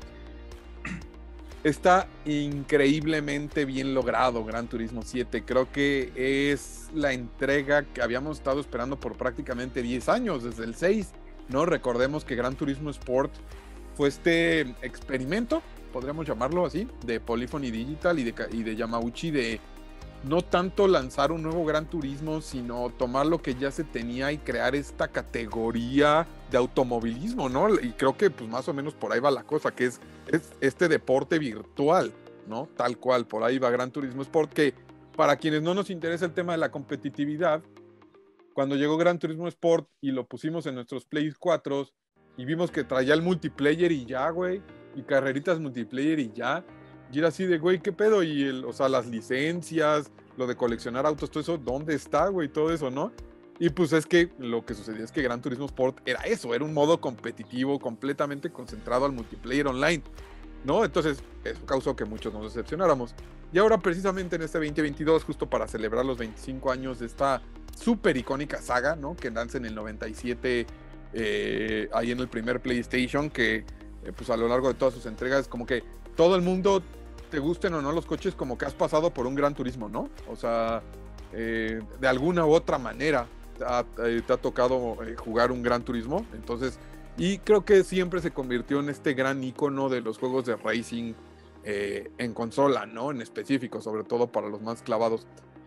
S2: Está increíblemente bien logrado Gran Turismo 7. Creo que es la entrega que habíamos estado esperando por prácticamente 10 años, desde el 6, ¿no? Recordemos que Gran Turismo Sport fue este experimento, podríamos llamarlo así, de Polyphony Digital y de Yamauchi, de no tanto lanzar un nuevo Gran Turismo, sino tomar lo que ya se tenía y crear esta categoría de automovilismo, ¿no? Y creo que pues más o menos por ahí va la cosa, que es este deporte virtual, ¿no? Tal cual, por ahí va Gran Turismo Sport, que para quienes no nos interesa el tema de la competitividad, cuando llegó Gran Turismo Sport y lo pusimos en nuestros Play 4 y vimos que traía el multiplayer y ya, güey, y carreritas multiplayer y ya, y era así de, güey, ¿qué pedo? Y o sea, las licencias, lo de coleccionar autos, todo eso, ¿dónde está, güey? Todo eso, ¿no? Y pues es que lo que sucedía es que Gran Turismo Sport era eso, era un modo competitivo completamente concentrado al multiplayer online, ¿no? Entonces, eso causó que muchos nos decepcionáramos. Y ahora, precisamente en este 2022, justo para celebrar los 25 años de esta súper icónica saga, ¿no? Que nace en el 97, ahí en el primer PlayStation, que pues a lo largo de todas sus entregas, como que todo el mundo, te gusten o no los coches, como que has pasado por un Gran Turismo, ¿no? O sea, de alguna u otra manera te ha tocado jugar un Gran Turismo. Entonces, y creo que siempre se convirtió en este gran icono de los juegos de racing en consola, ¿no? En específico, sobre todo para los más clavados.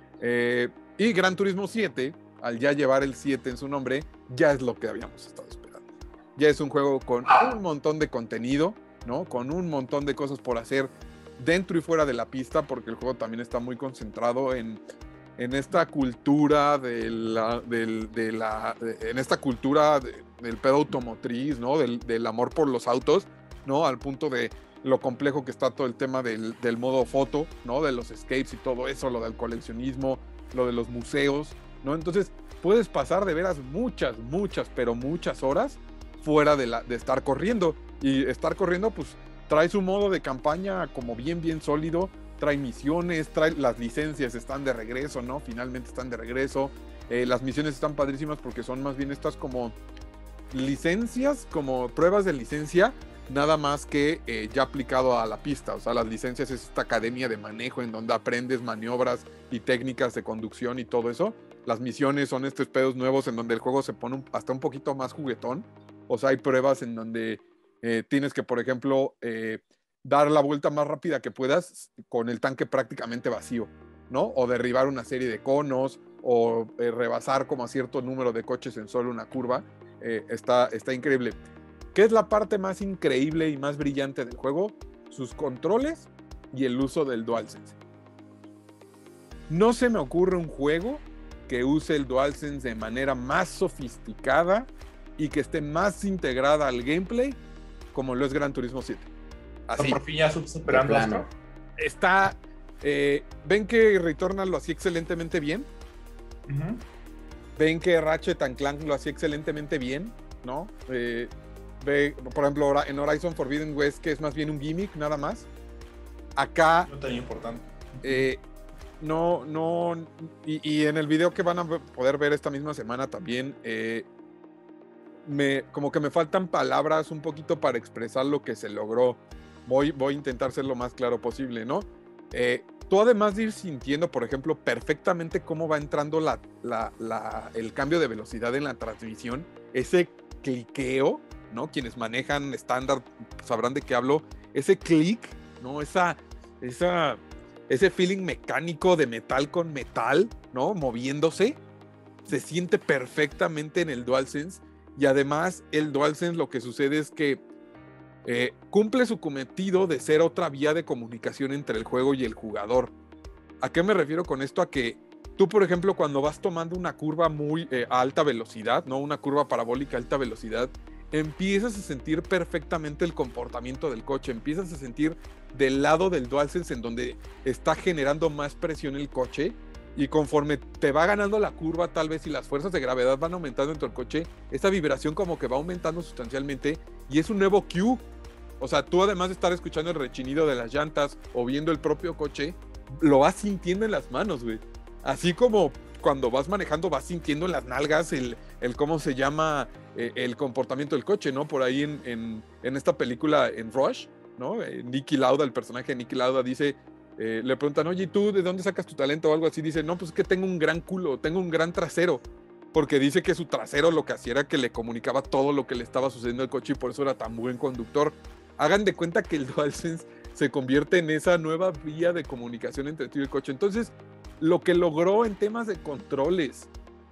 S2: Y Gran Turismo 7, al ya llevar el 7 en su nombre, ya es lo que habíamos estado esperando. Ya es un juego con un montón de contenido, ¿no? Con un montón de cosas por hacer dentro y fuera de la pista, porque el juego también está muy concentrado en esta cultura en esta cultura del pedo automotriz, ¿no? Del amor por los autos, ¿no? Al punto de lo complejo que está todo el tema del modo foto, ¿no? De los escapes y todo eso, lo del coleccionismo, lo de los museos, ¿no? Entonces puedes pasar de veras muchas, pero muchas horas fuera de estar corriendo. Y estar corriendo, pues, trae su modo de campaña como bien sólido, trae misiones, las licencias están de regreso, ¿no? Finalmente están de regreso. Las misiones están padrísimas porque son más bien estas como licencias, como pruebas de licencia, nada más que ya aplicado a la pista. O sea, las licencias es esta academia de manejo en donde aprendes maniobras y técnicas de conducción y todo eso. Las misiones son estos pedos nuevos en donde el juego se pone hasta un poquito más juguetón. O sea, hay pruebas en donde tienes que, por ejemplo, dar la vuelta más rápida que puedas con el tanque prácticamente vacío, ¿no? O derribar una serie de conos, o rebasar como a cierto número de coches en solo una curva. Está increíble. ¿Qué es la parte más increíble y más brillante del juego? Sus controles y el uso del DualSense. No se me ocurre un juego que use el DualSense de manera más sofisticada y que esté más integrada al gameplay como lo es Gran Turismo 7. Así.
S4: Por fin ya superando esto.
S2: Está... ¿ven que Returnal lo hacía excelentemente bien?
S4: Uh-huh.
S2: ¿Ven que Ratchet & Clank lo hacía excelentemente bien? ¿No? Por ejemplo, en Horizon Forbidden West, que es más bien un gimmick, nada más. Acá...
S4: No tan importante.
S2: y en el video que van a poder ver esta misma semana también, como que me faltan palabras un poquito para expresar lo que se logró. Voy a intentar ser lo más claro posible, ¿no? Tú además de ir sintiendo, por ejemplo, perfectamente cómo va entrando el cambio de velocidad en la transmisión, ese cliqueo, ¿no? Quienes manejan estándar sabrán de qué hablo, ese clic, ¿no? Ese feeling mecánico de metal con metal, ¿no? Moviéndose, se siente perfectamente en el DualSense, y además el DualSense lo que sucede es que cumple su cometido de ser otra vía de comunicación entre el juego y el jugador. ¿A qué me refiero con esto? A que tú, por ejemplo, cuando vas tomando una curva muy a alta velocidad, ¿no? Una curva parabólica a alta velocidad, empiezas a sentir perfectamente el comportamiento del coche, empiezas a sentir del lado del DualSense en donde está generando más presión el coche, y conforme te va ganando la curva tal vez y las fuerzas de gravedad van aumentando dentro del coche, esa vibración como que va aumentando sustancialmente y es un nuevo cue. O sea, tú además de estar escuchando el rechinido de las llantas o viendo el propio coche, lo vas sintiendo en las manos, güey. Así como cuando vas manejando vas sintiendo en las nalgas el cómo se llama, el comportamiento del coche, ¿no? Por ahí en esta película, en Rush, ¿no? Niki Lauda, el personaje de Niki Lauda dice, le preguntan, oye, ¿tú de dónde sacas tu talento o algo así? Dice, no, pues es que tengo un gran culo, tengo un gran trasero, porque dice que su trasero lo que hacía era que le comunicaba todo lo que le estaba sucediendo al coche y por eso era tan buen conductor. Hagan de cuenta que el DualSense se convierte en esa nueva vía de comunicación entre tú y el coche. Entonces, lo que logró en temas de controles,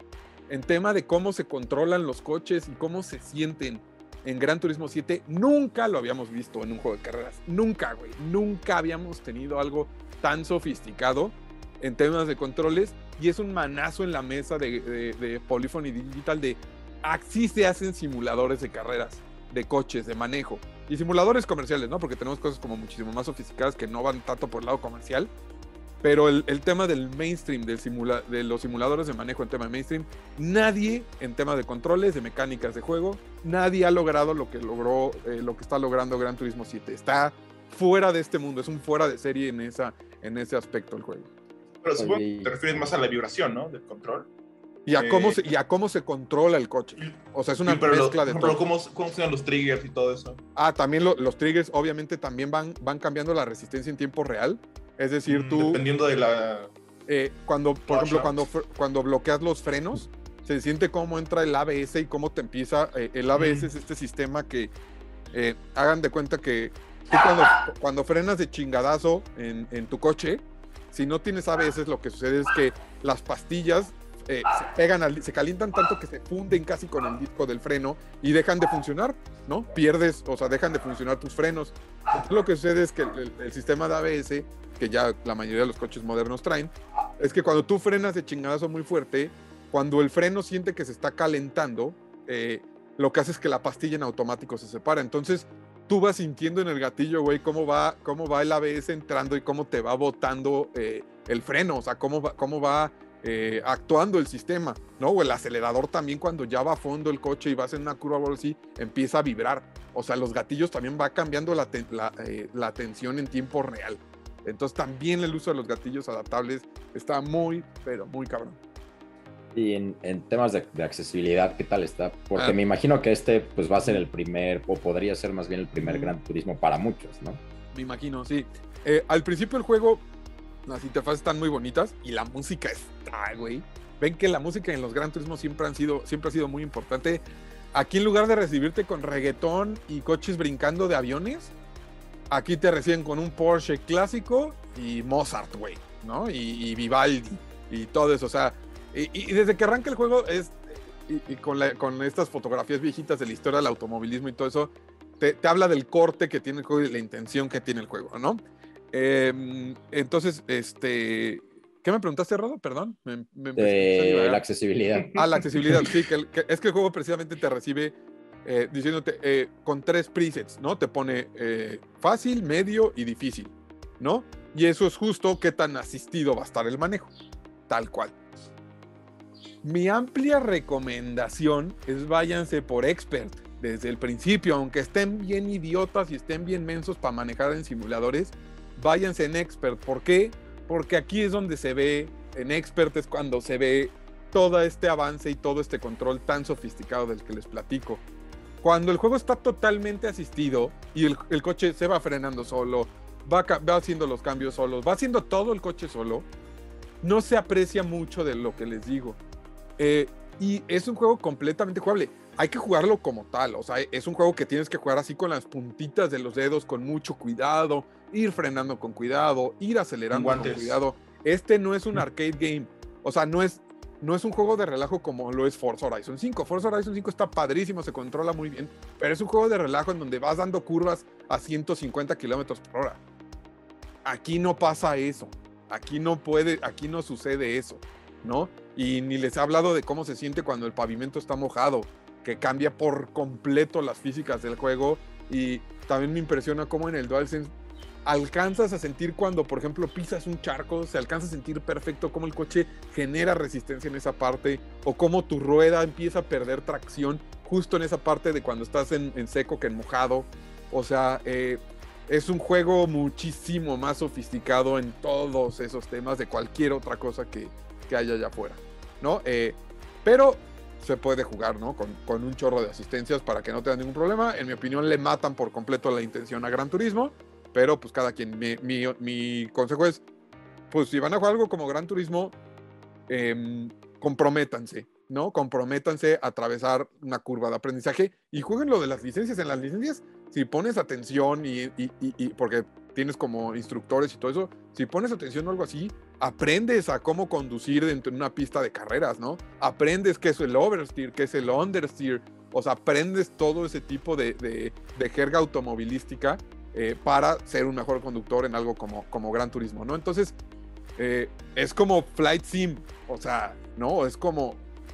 S2: en tema de cómo se controlan los coches y cómo se sienten en Gran Turismo 7, nunca lo habíamos visto en un juego de carreras. Nunca, güey. Nunca habíamos tenido algo tan sofisticado en temas de controles, y es un manazo en la mesa de Polyphony Digital de así se hacen simuladores de carreras, de coches, de manejo, y simuladores comerciales, ¿no? Porque tenemos cosas como muchísimo más sofisticadas que no van tanto por el lado comercial, pero el tema del mainstream, de los simuladores de manejo en tema de mainstream, nadie en tema de controles, de mecánicas de juego, nadie ha logrado lo que logró, lo que está logrando Gran Turismo 7. Está fuera de este mundo, es un fuera de serie en ese aspecto el juego.
S4: Pero supongo que te refieres más a la vibración, ¿no? Del control.
S2: Y a cómo se controla el coche. O sea, es una mezcla de todo.
S4: Pero ¿cómo funcionan los triggers y todo eso?
S2: También los triggers obviamente también van cambiando la resistencia en tiempo real. Es decir, tú...
S4: Dependiendo de la...
S2: por ejemplo, cuando bloqueas los frenos, se siente cómo entra el ABS y cómo te empieza... el ABS es este sistema que... hagan de cuenta que tú cuando frenas de chingadazo en tu coche, si no tienes ABS, lo que sucede es que las pastillas se pegan, se calientan tanto que se funden casi con el disco del freno y dejan de funcionar, ¿no? Pierdes, o sea, dejan de funcionar tus frenos. Entonces, lo que sucede es que el sistema de ABS, que ya la mayoría de los coches modernos traen, es que cuando tú frenas de chingadazo muy fuerte, cuando el freno siente que se está calentando, lo que hace es que la pastilla en automático se separa. Entonces, tú vas sintiendo en el gatillo, güey, cómo va el ABS entrando y cómo te va botando el freno, o sea, cómo va actuando el sistema, ¿no? O el acelerador también, cuando ya va a fondo el coche y vas en una curva o algo así, empieza a vibrar. O sea, los gatillos también va cambiando la tensión en tiempo real. Entonces también el uso de los gatillos adaptables está muy, pero muy cabrón.
S3: Y en temas de accesibilidad, ¿qué tal está? Porque me imagino que pues va a ser el primer, o podría ser más bien el primer Gran Turismo para muchos, ¿no?
S2: Me imagino, sí. Al principio el juego, las interfaces están muy bonitas y la música está, güey. Ven que la música en los Gran Turismo siempre ha sido muy importante. Aquí, en lugar de recibirte con reggaetón y coches brincando de aviones, aquí te reciben con un Porsche clásico y Mozart, güey, ¿no? Y Vivaldi y todo eso, o sea, y desde que arranca el juego con estas fotografías viejitas de la historia del automovilismo y todo eso, te habla del corte que tiene el juego y la intención que tiene el juego, ¿no? Entonces, ¿qué me preguntaste, Rodo? Perdón.
S3: La accesibilidad.
S2: La accesibilidad, sí, que es que el juego precisamente te recibe diciéndote con 3 presets, ¿no? Te pone fácil, medio y difícil, ¿no? Y eso es justo qué tan asistido va a estar el manejo, tal cual. Mi amplia recomendación es váyanse por Expert desde el principio, aunque estén bien idiotas y estén bien mensos para manejar en simuladores, váyanse en Expert. ¿Por qué? porque aquí es donde se ve, en Expert es cuando se ve todo este avance y todo este control tan sofisticado del que les platico. Cuando el juego está totalmente asistido y el coche se va frenando solo, va haciendo los cambios solos, va haciendo todo el coche solo, no se aprecia mucho de lo que les digo. Y es un juego completamente jugable. Hay que jugarlo como tal, o sea, es un juego que tienes que jugar así con las puntitas de los dedos, con mucho cuidado, ir frenando con cuidado, ir acelerando con cuidado. Este no es un arcade game, o sea, no es un juego de relajo como lo es Forza Horizon 5. Forza Horizon 5 está padrísimo, se controla muy bien, pero es un juego de relajo en donde vas dando curvas a 150 kilómetros por hora. Aquí no pasa eso, aquí no sucede eso, ¿no? Y ni les he hablado de cómo se siente cuando el pavimento está mojado, que cambia por completo las físicas del juego. Y también me impresiona cómo en el DualSense alcanzas a sentir cuando, por ejemplo, pisas un charco, se alcanza a sentir perfecto cómo el coche genera resistencia en esa parte, o cómo tu rueda empieza a perder tracción justo en esa parte de cuando estás en seco que en mojado. O sea, es un juego muchísimo más sofisticado en todos esos temas de cualquier otra cosa que haya allá afuera, ¿no? Pero se puede jugar, ¿no? Con un chorro de asistencias para que no tenga ningún problema. En mi opinión, le matan por completo la intención a Gran Turismo, pero pues cada quien. Mi consejo es, pues si van a jugar algo como Gran Turismo, comprométanse, ¿no? Comprométanse a atravesar una curva de aprendizaje y jueguen lo de las licencias. En las licencias, si pones atención y porque tienes como instructores y todo eso, si pones atención o algo así, aprendes a cómo conducir dentro de una pista de carreras, ¿no? Aprendes qué es el oversteer, qué es el understeer, o sea, aprendes todo ese tipo de jerga automovilística para ser un mejor conductor en algo como Gran Turismo, ¿no? Entonces, es como Flight Sim, o sea, ¿no? Es como,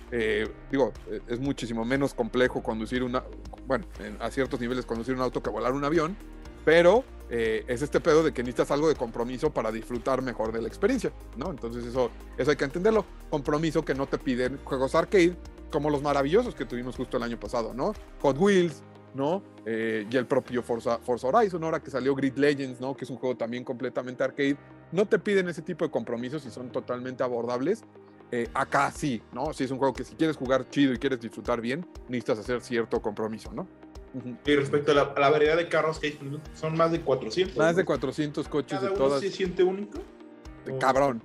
S2: es muchísimo menos complejo conducir a ciertos niveles conducir un auto que volar un avión, pero es este pedo de que necesitas algo de compromiso para disfrutar mejor de la experiencia, ¿no? Entonces eso hay que entenderlo. Compromiso que no te piden juegos arcade como los maravillosos que tuvimos justo el año pasado, ¿no? Hot Wheels, ¿no? Y el propio Forza Horizon, ahora que salió Grid Legends, ¿no? Que es un juego también completamente arcade. No te piden ese tipo de compromisos y son totalmente abordables. Acá sí, ¿no? Si es un juego que si quieres jugar chido y quieres disfrutar bien, necesitas hacer cierto compromiso, ¿no?
S4: Y respecto a la variedad de carros que hay, son más de 400.
S2: Más de 400 coches de todas.
S4: ¿Se siente único?
S2: Cabrón.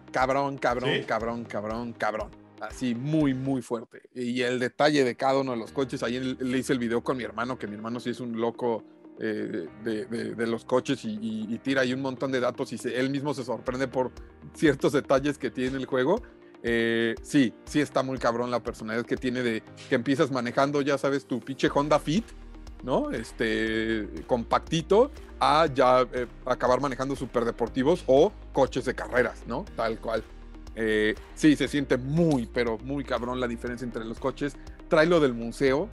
S4: ¿Sí?
S2: Así, muy, muy fuerte. Y el detalle de cada uno de los coches, ahí le hice el video con mi hermano, que mi hermano sí es un loco de los coches y tira ahí un montón de datos y él mismo se sorprende por ciertos detalles que tiene el juego. Sí está muy cabrón la personalidad que tiene de que empiezas manejando, ya sabes, tu pinche Honda Fit, ¿no? Compactito, a ya acabar manejando superdeportivos o coches de carreras, ¿no? Tal cual. Sí, se siente muy, pero muy cabrón la diferencia entre los coches. Trae lo del museo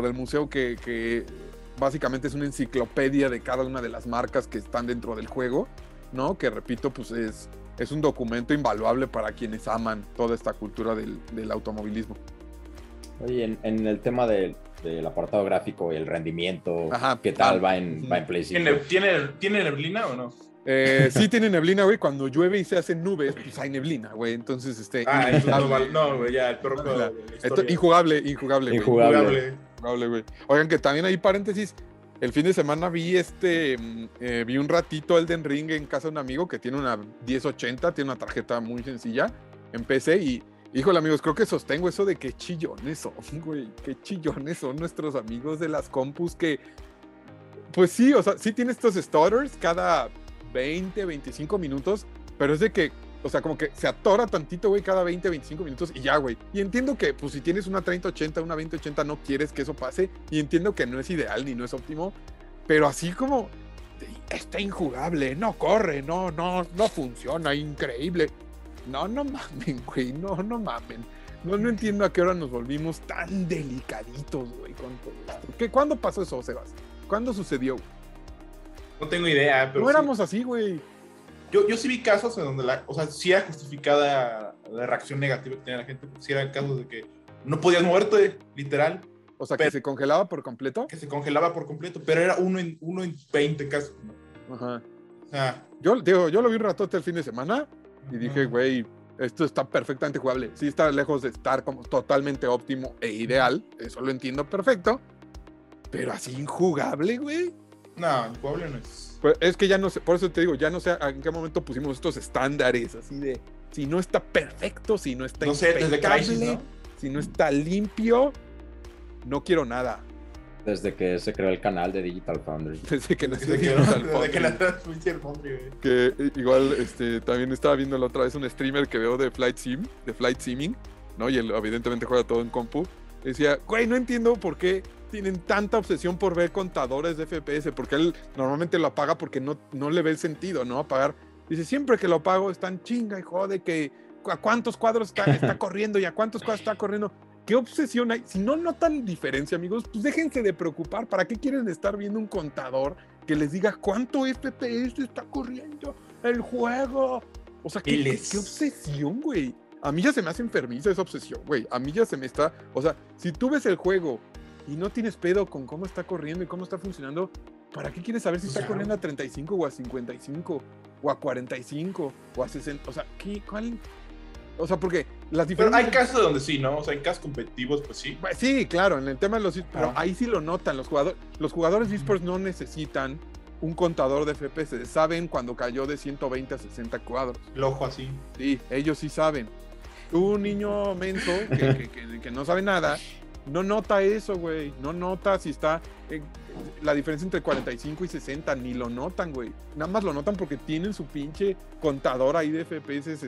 S2: que básicamente es una enciclopedia de cada una de las marcas que están dentro del juego, ¿no? Que repito, pues es un documento invaluable para quienes aman toda esta cultura del automovilismo.
S3: Oye, en el tema del apartado gráfico y el rendimiento,
S2: ajá,
S3: ¿qué tal va en Play 5?
S4: ¿Tiene neblina o no?
S2: Sí tiene neblina, güey. Cuando llueve y se hacen nubes, pues hay neblina, güey. Entonces,
S4: no, güey, ya, el perro
S2: injugable,
S3: Injugable,
S2: güey. Oigan, que también hay paréntesis. El fin de semana vi vi un ratito Elden Ring en casa de un amigo que tiene una 1080, tiene una tarjeta muy sencilla en PC y, híjole, amigos, creo que sostengo eso de que chillones son, güey. Qué chillones son nuestros amigos de las compus que, pues sí, o sea, sí tiene estos stutters cada 20, 25 minutos, pero es de que, o sea, como que se atora tantito, güey, cada 20, 25 minutos y ya, güey. Y entiendo que, pues, si tienes una 3080, una 2080, no quieres que eso pase. Y entiendo que no es ideal ni no es óptimo. Pero así como, está injugable, no corre, no funciona, increíble. No mamen, güey, no mamen. No entiendo a qué hora nos volvimos tan delicaditos, güey, con todo esto. ¿Cuándo pasó eso, Sebas? ¿Cuándo sucedió, güey?
S4: No tengo idea, pero
S2: no éramos así, güey.
S4: Yo sí vi casos en donde sí era justificada la reacción negativa que tenía la gente, porque sí eran casos de que no podías moverte, literal.
S2: O sea, que se congelaba por completo.
S4: Que se congelaba por completo, pero era uno en 20 casos.
S2: Ajá.
S4: O sea,
S2: yo lo vi un ratote el fin de semana y dije, güey, esto está perfectamente jugable. Sí está lejos de estar como totalmente óptimo e ideal, eso lo entiendo perfecto, pero así injugable, güey.
S4: No, el pueblo no es.
S2: Pues es que ya no sé, por eso te digo, ya no sé en qué momento pusimos estos estándares, así de, si no está perfecto, si no está
S4: No sé, desde Crysis, ¿no?
S2: si no está limpio, no quiero nada.
S3: Desde que se creó el canal de Digital Foundry.
S2: Desde que nació
S4: Desde
S2: Digital
S4: que
S2: Foundry.
S4: la transmití el Foundry, güey.
S2: Que igual también estaba viendo la otra vez un streamer que veo de Flight Simming, ¿no? Y él evidentemente juega todo en compu. Decía, güey, no entiendo por qué tienen tanta obsesión por ver contadores de FPS, porque él normalmente lo apaga porque no le ve el sentido, ¿no? Apagar. Dice, siempre que lo apago están chinga y jode que a cuántos cuadros está corriendo y a cuántos cuadros está corriendo. ¿Qué obsesión hay? Si no notan diferencia, amigos, pues déjense de preocupar. ¿Para qué quieren estar viendo un contador que les diga cuánto FPS está corriendo el juego? O sea, ¿qué obsesión, güey? A mí ya se me hace enfermiza esa obsesión, güey. A mí ya se me está... O sea, si tú ves el juego y no tienes pedo con cómo está corriendo y cómo está funcionando, ¿para qué quieres saber si está corriendo a 35 o a 55 o a 45 o a 60? O sea, ¿cuál...? O sea, porque las diferencias...
S4: Pero hay casos donde sí, ¿no? O sea, en casos competitivos, pues sí.
S2: Sí, claro, en el tema de los... Pero ahí sí lo notan. Los jugadores de esports no necesitan un contador de FPS. Saben cuando cayó de 120 a 60 cuadros.
S4: El ojo así.
S2: Sí, ellos sí saben. Un niño menso que no sabe nada, no nota eso, güey. No nota si está... la diferencia entre 45 y 60, ni lo notan, güey. Nada más lo notan porque tienen su pinche contador ahí de FPS,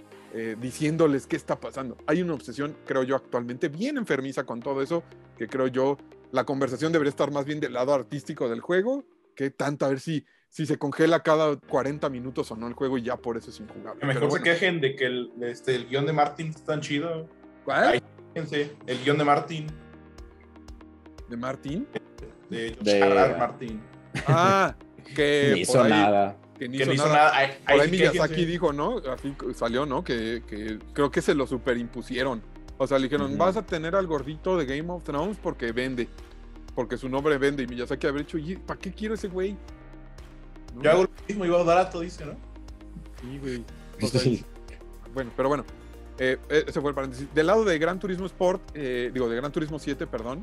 S2: diciéndoles qué está pasando. Hay una obsesión, creo yo, actualmente bien enfermiza con todo eso, que creo yo la conversación debería estar más bien del lado artístico del juego, que tanto a ver si se congela cada 40 minutos o no el juego y ya por eso es injugable.
S4: Mejor se quejen de que el guión de Martin está tan chido.
S2: ¿Cuál?
S4: Ay, fíjense, el guión de Martin.
S2: ¿De Martin?
S4: De Charles Martin.
S2: Ah, que
S3: ni hizo nada.
S2: Que ni hizo nada. Por ahí
S4: sí
S2: Miyazaki dijo, ¿no? Así salió, ¿no? Que creo que se lo superimpusieron. O sea, le dijeron, vas a tener al gordito de Game of Thrones porque vende. Porque su nombre vende. Y Miyazaki haber dicho, ¿para qué quiero ese güey? ¿No?
S4: Yo hago lo mismo y va barato, dice, ¿no?
S2: Sí, güey. O sea, bueno, pero bueno. Ese fue el paréntesis. Del lado de Gran Turismo Sport, de Gran Turismo 7, perdón.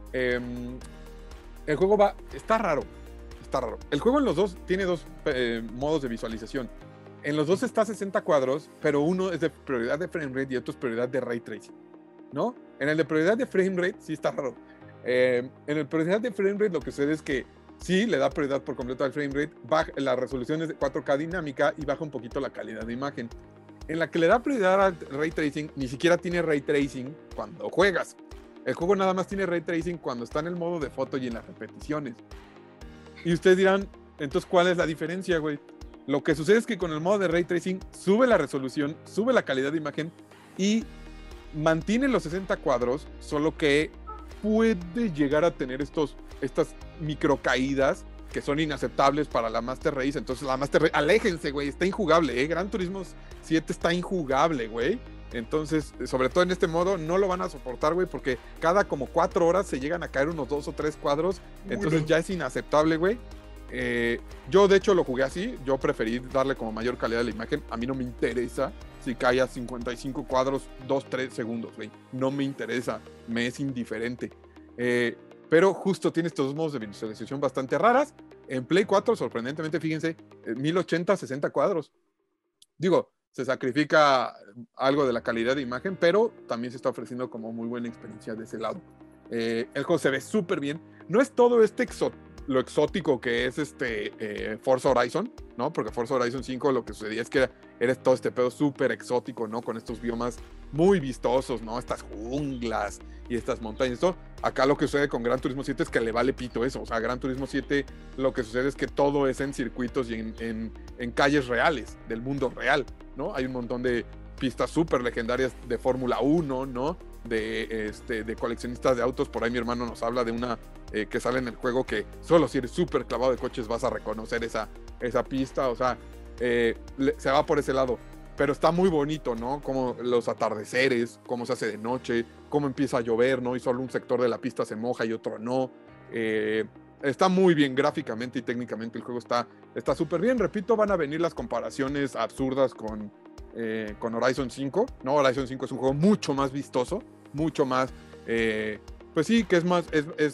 S2: El juego está raro. El juego en los dos tiene dos modos de visualización. En los dos está a 60 cuadros, pero uno es de prioridad de frame rate y otro es prioridad de ray tracing, ¿no? En el de prioridad de frame rate sí está raro. En el prioridad de frame rate lo que sucede es que sí le da prioridad por completo al frame rate, la resolución es de 4K dinámica y baja un poquito la calidad de imagen. En la que le da prioridad al ray tracing, ni siquiera tiene ray tracing cuando juegas. El juego nada más tiene ray tracing cuando está en el modo de foto y en las repeticiones. Y ustedes dirán, entonces, ¿cuál es la diferencia, güey? Lo que sucede es que con el modo de Ray Tracing sube la resolución, sube la calidad de imagen y mantiene los 60 cuadros, solo que puede llegar a tener estas microcaídas que son inaceptables para la Master Race. Entonces, la Master Race, aléjense, güey, está injugable, ¿eh? Gran Turismo 7 está injugable, güey. Entonces, sobre todo en este modo, no lo van a soportar, güey, porque cada como 4 horas se llegan a caer unos 2 o 3 cuadros. Entonces ya es inaceptable, güey. Yo, de hecho, lo jugué así. Yo preferí darle como mayor calidad a la imagen. A mí no me interesa si cae a 55 cuadros 2-3 segundos, güey. No me interesa. Me es indiferente. Pero justo tiene estos dos modos de visualización bastante raras. En Play 4, sorprendentemente, fíjense, 1080, 60 cuadros. Digo, se sacrifica algo de la calidad de imagen, pero también se está ofreciendo como muy buena experiencia de ese lado. El juego se ve súper bien. No es todo lo exótico que es Forza Horizon, ¿no? Porque Forza Horizon 5 lo que sucedía es que eres todo este pedo súper exótico, ¿no? Con estos biomas muy vistosos, ¿no? Estas junglas y estas montañas. Todo. Acá lo que sucede con Gran Turismo 7 es que le vale pito eso. O sea, Gran Turismo 7 lo que sucede es que todo es en circuitos y en calles reales, del mundo real, ¿no? Hay un montón de pistas súper legendarias de Fórmula 1, ¿no? De coleccionistas de autos. Por ahí mi hermano nos habla de una que sale en el juego que solo si eres súper clavado de coches vas a reconocer esa pista. O sea, se va por ese lado. Pero está muy bonito, ¿no? Como los atardeceres, cómo se hace de noche, cómo empieza a llover, ¿no? Y solo un sector de la pista se moja y otro no. Está muy bien gráficamente y técnicamente el juego está súper bien. Repito, van a venir las comparaciones absurdas con con Horizon 5. No, Horizon 5 es un juego mucho más vistoso, mucho más, pues sí, que es más,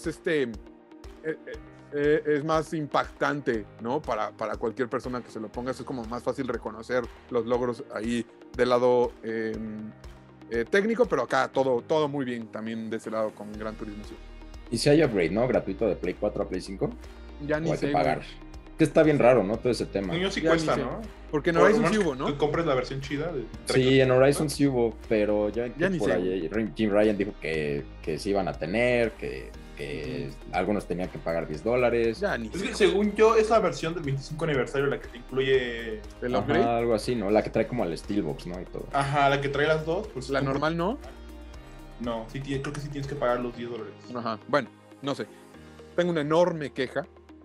S2: es más impactante, ¿no? Para cualquier persona que se lo ponga, es como más fácil reconocer los logros ahí del lado técnico, pero acá todo muy bien también de ese lado con Gran Turismo 7.
S3: Y si hay upgrade, ¿no? Gratuito de Play 4 a Play 5.
S2: Ya ni
S3: O hay
S2: sé,
S3: que pagar.
S2: güey.
S3: Que está bien raro, ¿no? Todo ese tema.
S4: Niño sí
S2: Ya
S4: cuesta,
S2: ni sé.
S4: ¿no?
S2: Porque en
S4: Por lo
S2: Horizon
S4: menos
S2: sí hubo, ¿no?
S4: que compres la versión chida.
S3: Sí, en Horizon sí hubo, pero ya
S2: Ya ni
S3: por
S2: sé,
S3: ahí Jim Ryan dijo que sí iban a tener, que algunos tenían que pagar $10.
S2: Ya ni
S4: Es
S2: sé.
S4: que según yo, es la versión del 25 aniversario la que te incluye.
S2: ¿El upgrade?
S3: Ajá, algo así, ¿no? La que trae como el Steelbox, ¿no? Y todo.
S4: Ajá, la que trae las dos. Pues
S2: La normal no.
S4: No, sí, creo que sí tienes que pagar los $10.
S2: Ajá. Bueno, no sé. Tengo una enorme queja,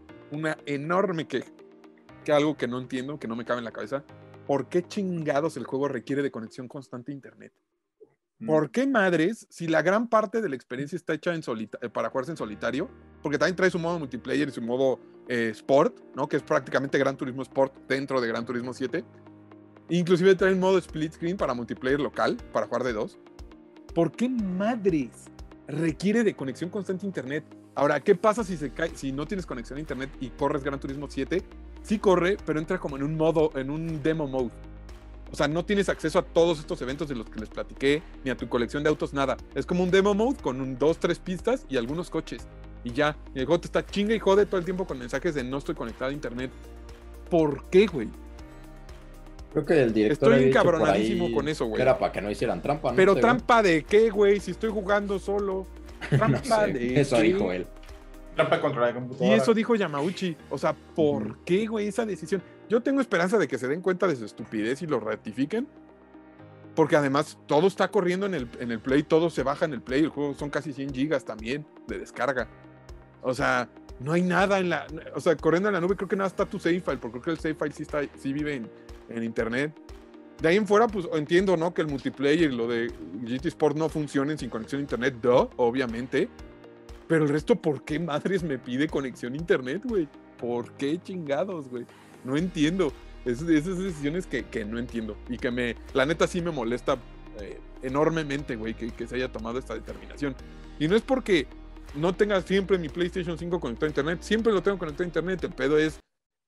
S2: que algo que no entiendo, que no me cabe en la cabeza. ¿Por qué chingados el juego requiere de conexión constante a internet? ¿Por qué madres, si la gran parte de la experiencia está hecha para jugarse en solitario? Porque también trae su modo multiplayer y su modo Sport, ¿no? Que es prácticamente Gran Turismo Sport dentro de Gran Turismo 7. Inclusive trae un modo split screen para multiplayer local, para jugar de 2. ¿Por qué madres requiere de conexión constante a internet? Ahora, ¿qué pasa si no tienes conexión a internet y corres Gran Turismo 7? Sí corre, pero entra como en un demo mode. O sea, no tienes acceso a todos estos eventos de los que les platiqué, ni a tu colección de autos, nada. Es como un demo mode con 2-3 pistas y algunos coches. Y ya, y el juego te está chinga y jode todo el tiempo con mensajes de no estoy conectado a internet. ¿Por qué, güey?
S3: Creo que el director
S2: Estoy
S3: había dicho por
S2: encabronadísimo
S3: ahí
S2: con eso, güey.
S3: que era para que no hicieran trampa, ¿no?
S2: Pero
S3: Según.
S2: ¿trampa de qué, güey? Si estoy jugando solo.
S3: No
S2: ¿Trampa
S3: sé,
S2: de
S3: eso
S2: qué?
S3: dijo él.
S4: Trampa contra la
S2: Y
S4: computadora.
S2: eso dijo Yamauchi. O sea, ¿por qué, güey, esa decisión? Yo tengo esperanza de que se den cuenta de su estupidez y lo ratifiquen. Porque además todo está corriendo en el Play, todo se baja en el Play. El juego son casi 100 gigas también de descarga. O sea, no hay nada en la... O sea, corriendo en la nube creo que nada está tu save file, porque creo que el save file sí vive en internet. De ahí en fuera, pues entiendo, ¿no? Que el multiplayer y lo de GT Sport no funcionen sin conexión a internet, obviamente. Pero el resto, ¿por qué madres me pide conexión a internet, güey? ¿Por qué chingados, güey? No entiendo. Esas decisiones que no entiendo. Y que la neta sí me molesta enormemente, güey, que se haya tomado esta determinación. Y no es porque no tenga siempre mi PlayStation 5 conectado a internet. Siempre lo tengo conectado a internet. El pedo es...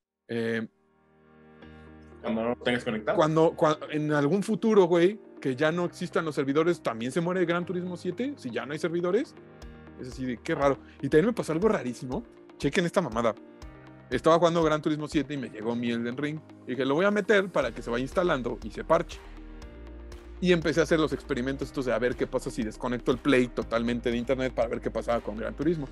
S4: Cuando no lo tengas conectado.
S2: Cuando en algún futuro, güey, que ya no existan los servidores, ¿también se muere Gran Turismo 7? Si ya no hay servidores. Es así de qué raro. Y también me pasó algo rarísimo. Chequen esta mamada. Estaba jugando Gran Turismo 7 y me llegó mi Elden Ring. Y dije, lo voy a meter para que se vaya instalando y se parche. Y empecé a hacer los experimentos estos de a ver qué pasa si desconecto el Play totalmente de internet para ver qué pasaba con Gran Turismo.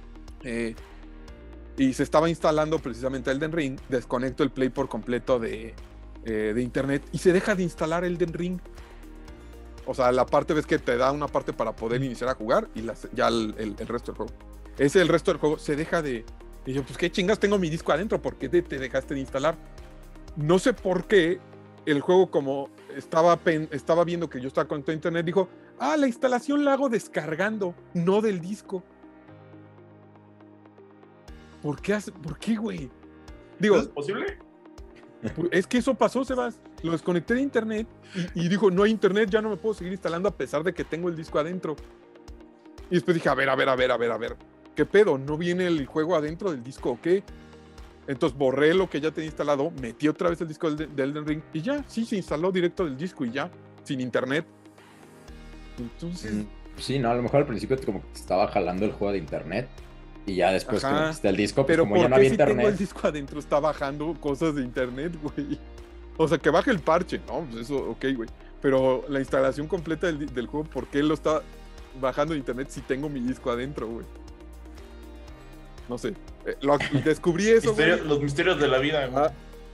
S2: Y se estaba instalando precisamente Elden Ring. Desconecto el Play por completo de internet y se deja de instalar Elden Ring. O sea, la parte, ves que te da una parte para poder iniciar a jugar y ya el resto del juego. El resto del juego se deja de... Y yo, pues qué chingas, tengo mi disco adentro, ¿por qué te dejaste de instalar? No sé por qué el juego, como estaba viendo que yo estaba conectado a internet, dijo, la instalación la hago descargando, no del disco. ¿Por qué, güey? Digo,
S4: ¿Es posible?
S2: es que eso pasó, Sebas. Lo desconecté de internet y dijo, no hay internet, ya no me puedo seguir instalando a pesar de que tengo el disco adentro. Y después dije, a ver. ¿Qué pedo? ¿No viene el juego adentro del disco o qué? Entonces borré lo que ya tenía instalado, metí otra vez el disco del Elden Ring y ya, sí, se instaló directo del disco y ya, sin internet. Entonces...
S3: Sí, no, a lo mejor al principio como que te estaba jalando el juego de internet y ya después que metiste el disco, pues
S2: pero
S3: como ya no
S2: ¿por qué
S3: había
S2: si
S3: internet.
S2: tengo el disco adentro está bajando cosas de internet, güey? O sea, que baje el parche, ¿no? Pues eso, ok, güey. Pero la instalación completa del juego, ¿por qué lo está bajando de internet si tengo mi disco adentro, güey? No sé. Descubrí eso, güey.
S4: Los misterios de la vida, güey.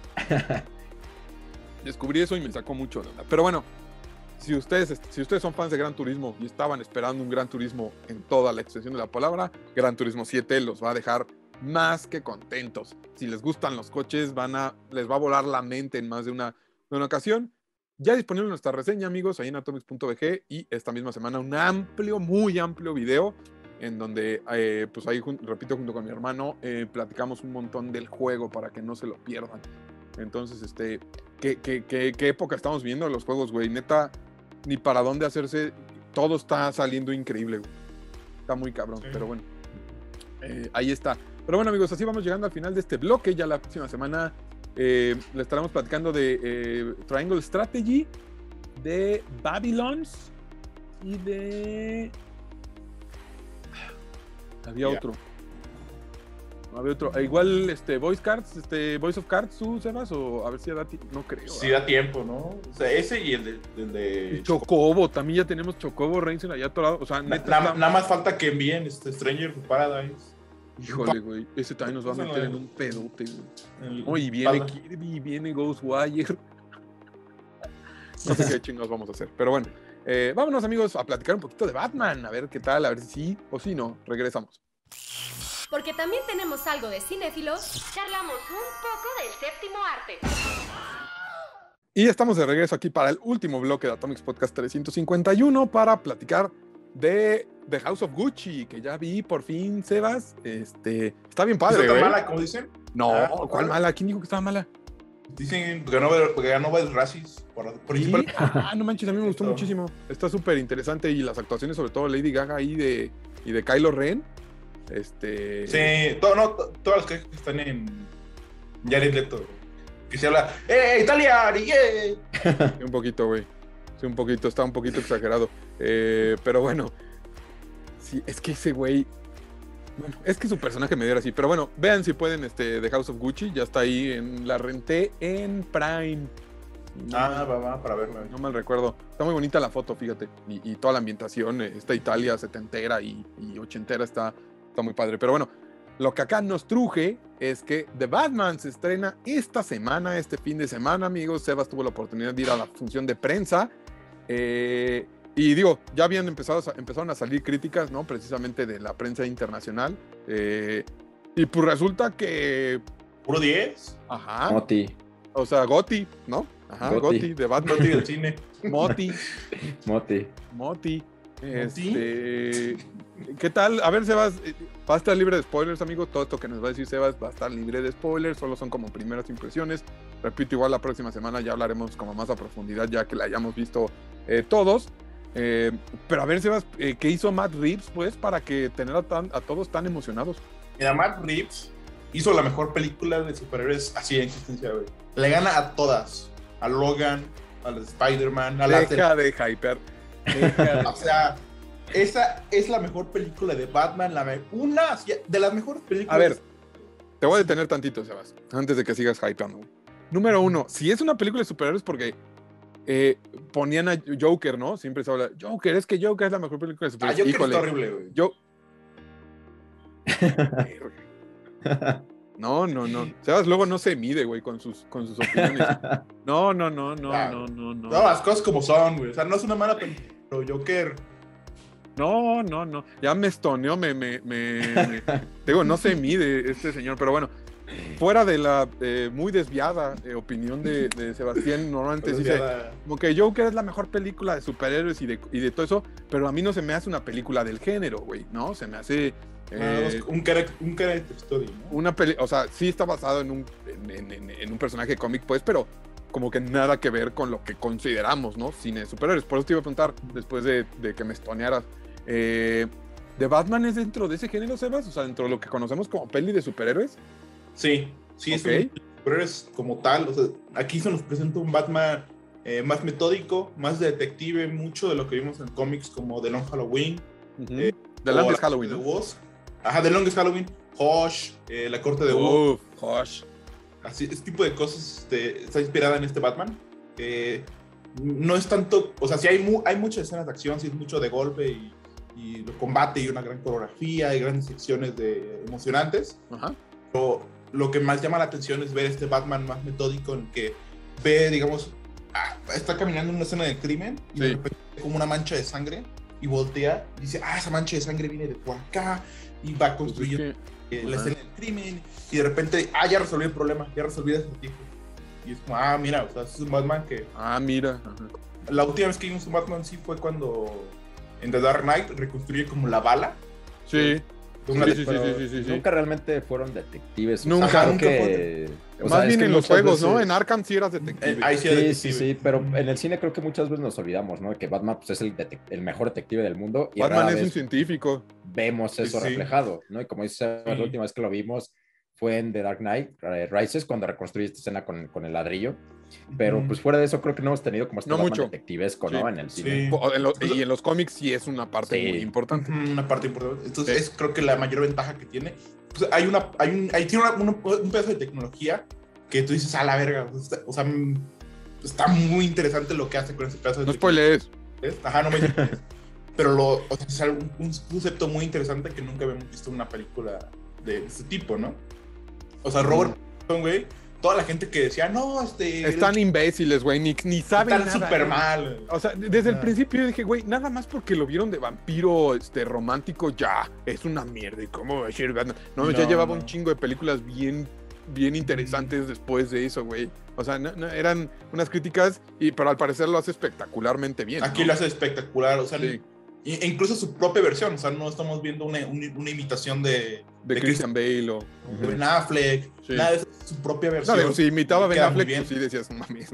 S2: Descubrí eso y me sacó mucho de onda. Pero bueno, si ustedes son fans de Gran Turismo y estaban esperando un Gran Turismo en toda la extensión de la palabra, Gran Turismo 7 los va a dejar más que contentos. Si les gustan los coches, les va a volar la mente en más de una ocasión. Ya disponible nuestra reseña, amigos, ahí en atomics.bg, y esta misma semana un muy amplio video en donde, pues ahí, repito, junto con mi hermano, platicamos un montón del juego para que no se lo pierdan. Entonces, ¿qué época estamos viendo los juegos, güey? Neta, ni para dónde hacerse. Todo está saliendo increíble, güey. Está muy cabrón,
S4: Sí.
S2: pero bueno. Ahí está. Pero bueno, amigos, así vamos llegando al final de este bloque. Ya la próxima semana le estaremos platicando de Triangle Strategy, de Babylons y de... Había otro. Igual Voice of Cards, ¿tú, Sebas? O a ver si da no creo.
S4: Sí da tiempo, ¿no? O sea, ese y el de
S2: Y Chocobo, también ya tenemos Chocobo Racing allá atorado. O sea, neta.
S4: Nada más falta que envíen Stranger to Paradise.
S2: Híjole, güey. Ese también nos va a meter en un pedote, güey.
S4: El-
S2: Y viene Kirby, viene Ghostwire. No sé qué chingados vamos a hacer. Pero bueno, vámonos, amigos, a platicar un poquito de Batman. A ver qué tal, a ver si sí o si no. Regresamos.
S1: Porque también tenemos algo de cinéfilos, charlamos un poco del séptimo arte.
S2: Y estamos de regreso aquí para el último bloque de Atomics Podcast 351 para platicar de The House of Gucci, que ya vi por fin, Sebas. Está bien padre,
S4: ¿Está tan
S2: güey.
S4: mala, como dicen?
S2: No,
S4: Ah,
S2: ¿cuál
S4: ¿cuál?
S2: mala? ¿Quién dijo que estaba mala?
S4: Dicen que ganó el Razzies por
S2: ¿Sí?
S4: principal.
S2: No manches, a mí me gustó
S4: Esto.
S2: muchísimo. Está súper interesante y las actuaciones, sobre todo Lady Gaga ahí y de Kylo Ren.
S4: Sí, todas las que están en Jared Leto. Que se habla, Italia! ¡Yeah!
S2: Un poquito, güey. Sí, un poquito, está un poquito exagerado. Pero bueno. Sí, es que ese güey. Bueno, es que su personaje me dio así. Pero bueno, vean si pueden The House of Gucci. Ya está ahí. La renté en Prime.
S4: Va, para verla.
S2: No mal recuerdo. Está muy bonita la foto, fíjate. Y toda la ambientación, esta Italia setentera y ochentera está muy padre. Pero bueno, lo que acá nos truje es que The Batman se estrena esta semana, este fin de semana, amigos. Sebas tuvo la oportunidad de ir a la función de prensa. Y digo, ya habían empezaron a salir críticas, ¿no? Precisamente de la prensa internacional. Y pues resulta que...
S4: ¿Puro 10?
S2: Ajá.
S3: Moti.
S2: O sea, Gotti, ¿no? Ajá, Gotti, de Batman.
S4: No del cine.
S2: Moti.
S3: Moti.
S2: ¿Qué tal? A ver, Sebas, va a estar libre de spoilers, amigo. Todo esto que nos va a decir Sebas va a estar libre de spoilers. Solo son como primeras impresiones. Repito, igual la próxima semana ya hablaremos como más a profundidad, ya que la hayamos visto todos. Pero a ver, Sebas, ¿qué hizo Matt Reeves, pues, para que tener a todos tan emocionados?
S4: Mira, Matt Reeves hizo la mejor película de superhéroes así en existencia, güey. Le gana a todas. A Logan, a la Spider-Man, a la...
S2: Deja de hyper.
S4: O sea, esa es la mejor película de Batman, una de las mejores películas.
S2: A ver, te voy a detener tantito, Sebas, antes de que sigas hypeando. Número uno, si es una película de superhéroes porque ponían a Joker, ¿no? Siempre se habla, Joker, es que Joker es la mejor película de superhéroes.
S4: Joker
S2: Híjole,
S4: está horrible, güey.
S2: No. Sebas luego no se mide, güey, con sus opiniones. No.
S4: No, las cosas como son, güey. O sea, no es una mala película, pero Joker...
S2: No. Ya me estoneó, digo, no se mide este señor, pero bueno, fuera de la muy desviada opinión de Sebastián, normalmente dice como que Joker es la mejor película de superhéroes y de todo eso, pero a mí no se me hace una película del género, güey, ¿no? Se me hace...
S4: un character story, ¿no?
S2: O sea, sí está basado en un personaje de cómic, pues, pero como que nada que ver con lo que consideramos, ¿no? Cine de superhéroes. Por eso te iba a preguntar, después de que me estonearas, ¿The Batman es dentro de ese género, Sebas? O sea, dentro de lo que conocemos como peli de superhéroes.
S4: Sí, es un superhéroes como tal. O sea, aquí se nos presenta un Batman más metódico, más detective, mucho de lo que vimos en cómics como The Long Halloween.
S2: The Longest Halloween, ¿no?
S4: Ajá, The Longest Halloween, Hush, La Corte de Woz.
S2: Hush.
S4: Así, este tipo de cosas está inspirada en este Batman. No es tanto, o sea, sí hay muchas escenas de acción, sí es mucho de golpe y combate y una gran coreografía y grandes secciones emocionantes.
S2: Ajá.
S4: Pero lo que más llama la atención es ver este Batman más metódico en que ve, digamos, está caminando en una escena de crimen y de repente ve como una mancha de sangre y voltea y dice, esa mancha de sangre viene de por acá y va construyendo la escena del crimen y de repente, ya resolví el problema, ya resolví el acertijo. Y es como, mira, o sea, es un Batman que...
S2: mira. Ajá.
S4: La última vez que vimos un Batman sí fue cuando en The Dark Knight reconstruye como la bala.
S2: Sí. Sí.
S3: Nunca realmente fueron detectives.
S2: Nunca,
S3: creo
S4: nunca
S3: que... o
S2: Más
S3: sea, es
S2: bien
S3: que
S2: en los
S3: muchas
S2: juegos, ¿no?
S3: veces-
S2: En Arkham sí eras detective.
S4: Ahí sí era detective.
S3: Sí, pero en el cine creo que muchas veces nos olvidamos, ¿no? Que Batman pues, es el mejor detective del mundo y
S2: Batman
S3: rara
S2: es un
S3: vez
S2: científico.
S3: vemos eso
S4: Sí.
S3: reflejado, ¿no? Y como dices,
S4: Sí.
S3: la última vez que lo vimos fue en The Dark Knight Rises, cuando reconstruye esta escena con el ladrillo. Pero pues fuera de eso creo que no hemos tenido como este
S2: No
S3: Batman
S2: mucho.
S3: detectivesco,
S2: Sí.
S3: ¿no? En el cine.
S4: Sí.
S2: Y en los cómics sí es una parte
S3: Sí.
S2: muy importante.
S4: Una parte importante. Entonces,
S2: Sí.
S4: creo que la mayor ventaja que tiene. Pues, tiene un pedazo de tecnología que tú dices, a la verga. O sea, está muy interesante lo que hace con ese pedazo de
S2: No
S4: tecnología.
S2: spoilees.
S4: Ajá, no me digas. Pero es un concepto muy interesante que nunca habíamos visto en una película de este tipo, ¿no? O sea, Robert Pattinson, güey, toda la gente que decía, no,
S2: Están imbéciles, güey, ni saben
S4: están
S2: nada.
S4: súper mal.
S2: O sea, desde el principio yo dije, güey, nada más porque lo vieron de vampiro romántico, ya, es una mierda. ¿Y cómo va a decir Batman? No, ya llevaba un chingo de películas bien interesantes después de eso, güey. O sea, eran unas críticas, pero al parecer lo hace espectacularmente bien.
S4: Aquí
S2: ¿no?
S4: lo hace espectacular, o sea,
S2: Sí.
S4: incluso su propia versión, o sea, no estamos viendo una imitación de
S2: Christian Bale o...
S4: Ben Affleck,
S2: Sí.
S4: nada de eso, su propia versión.
S2: No, digo, si imitaba a Ben
S4: Queda muy
S2: Affleck,
S4: bien.
S2: pues sí decías, mames.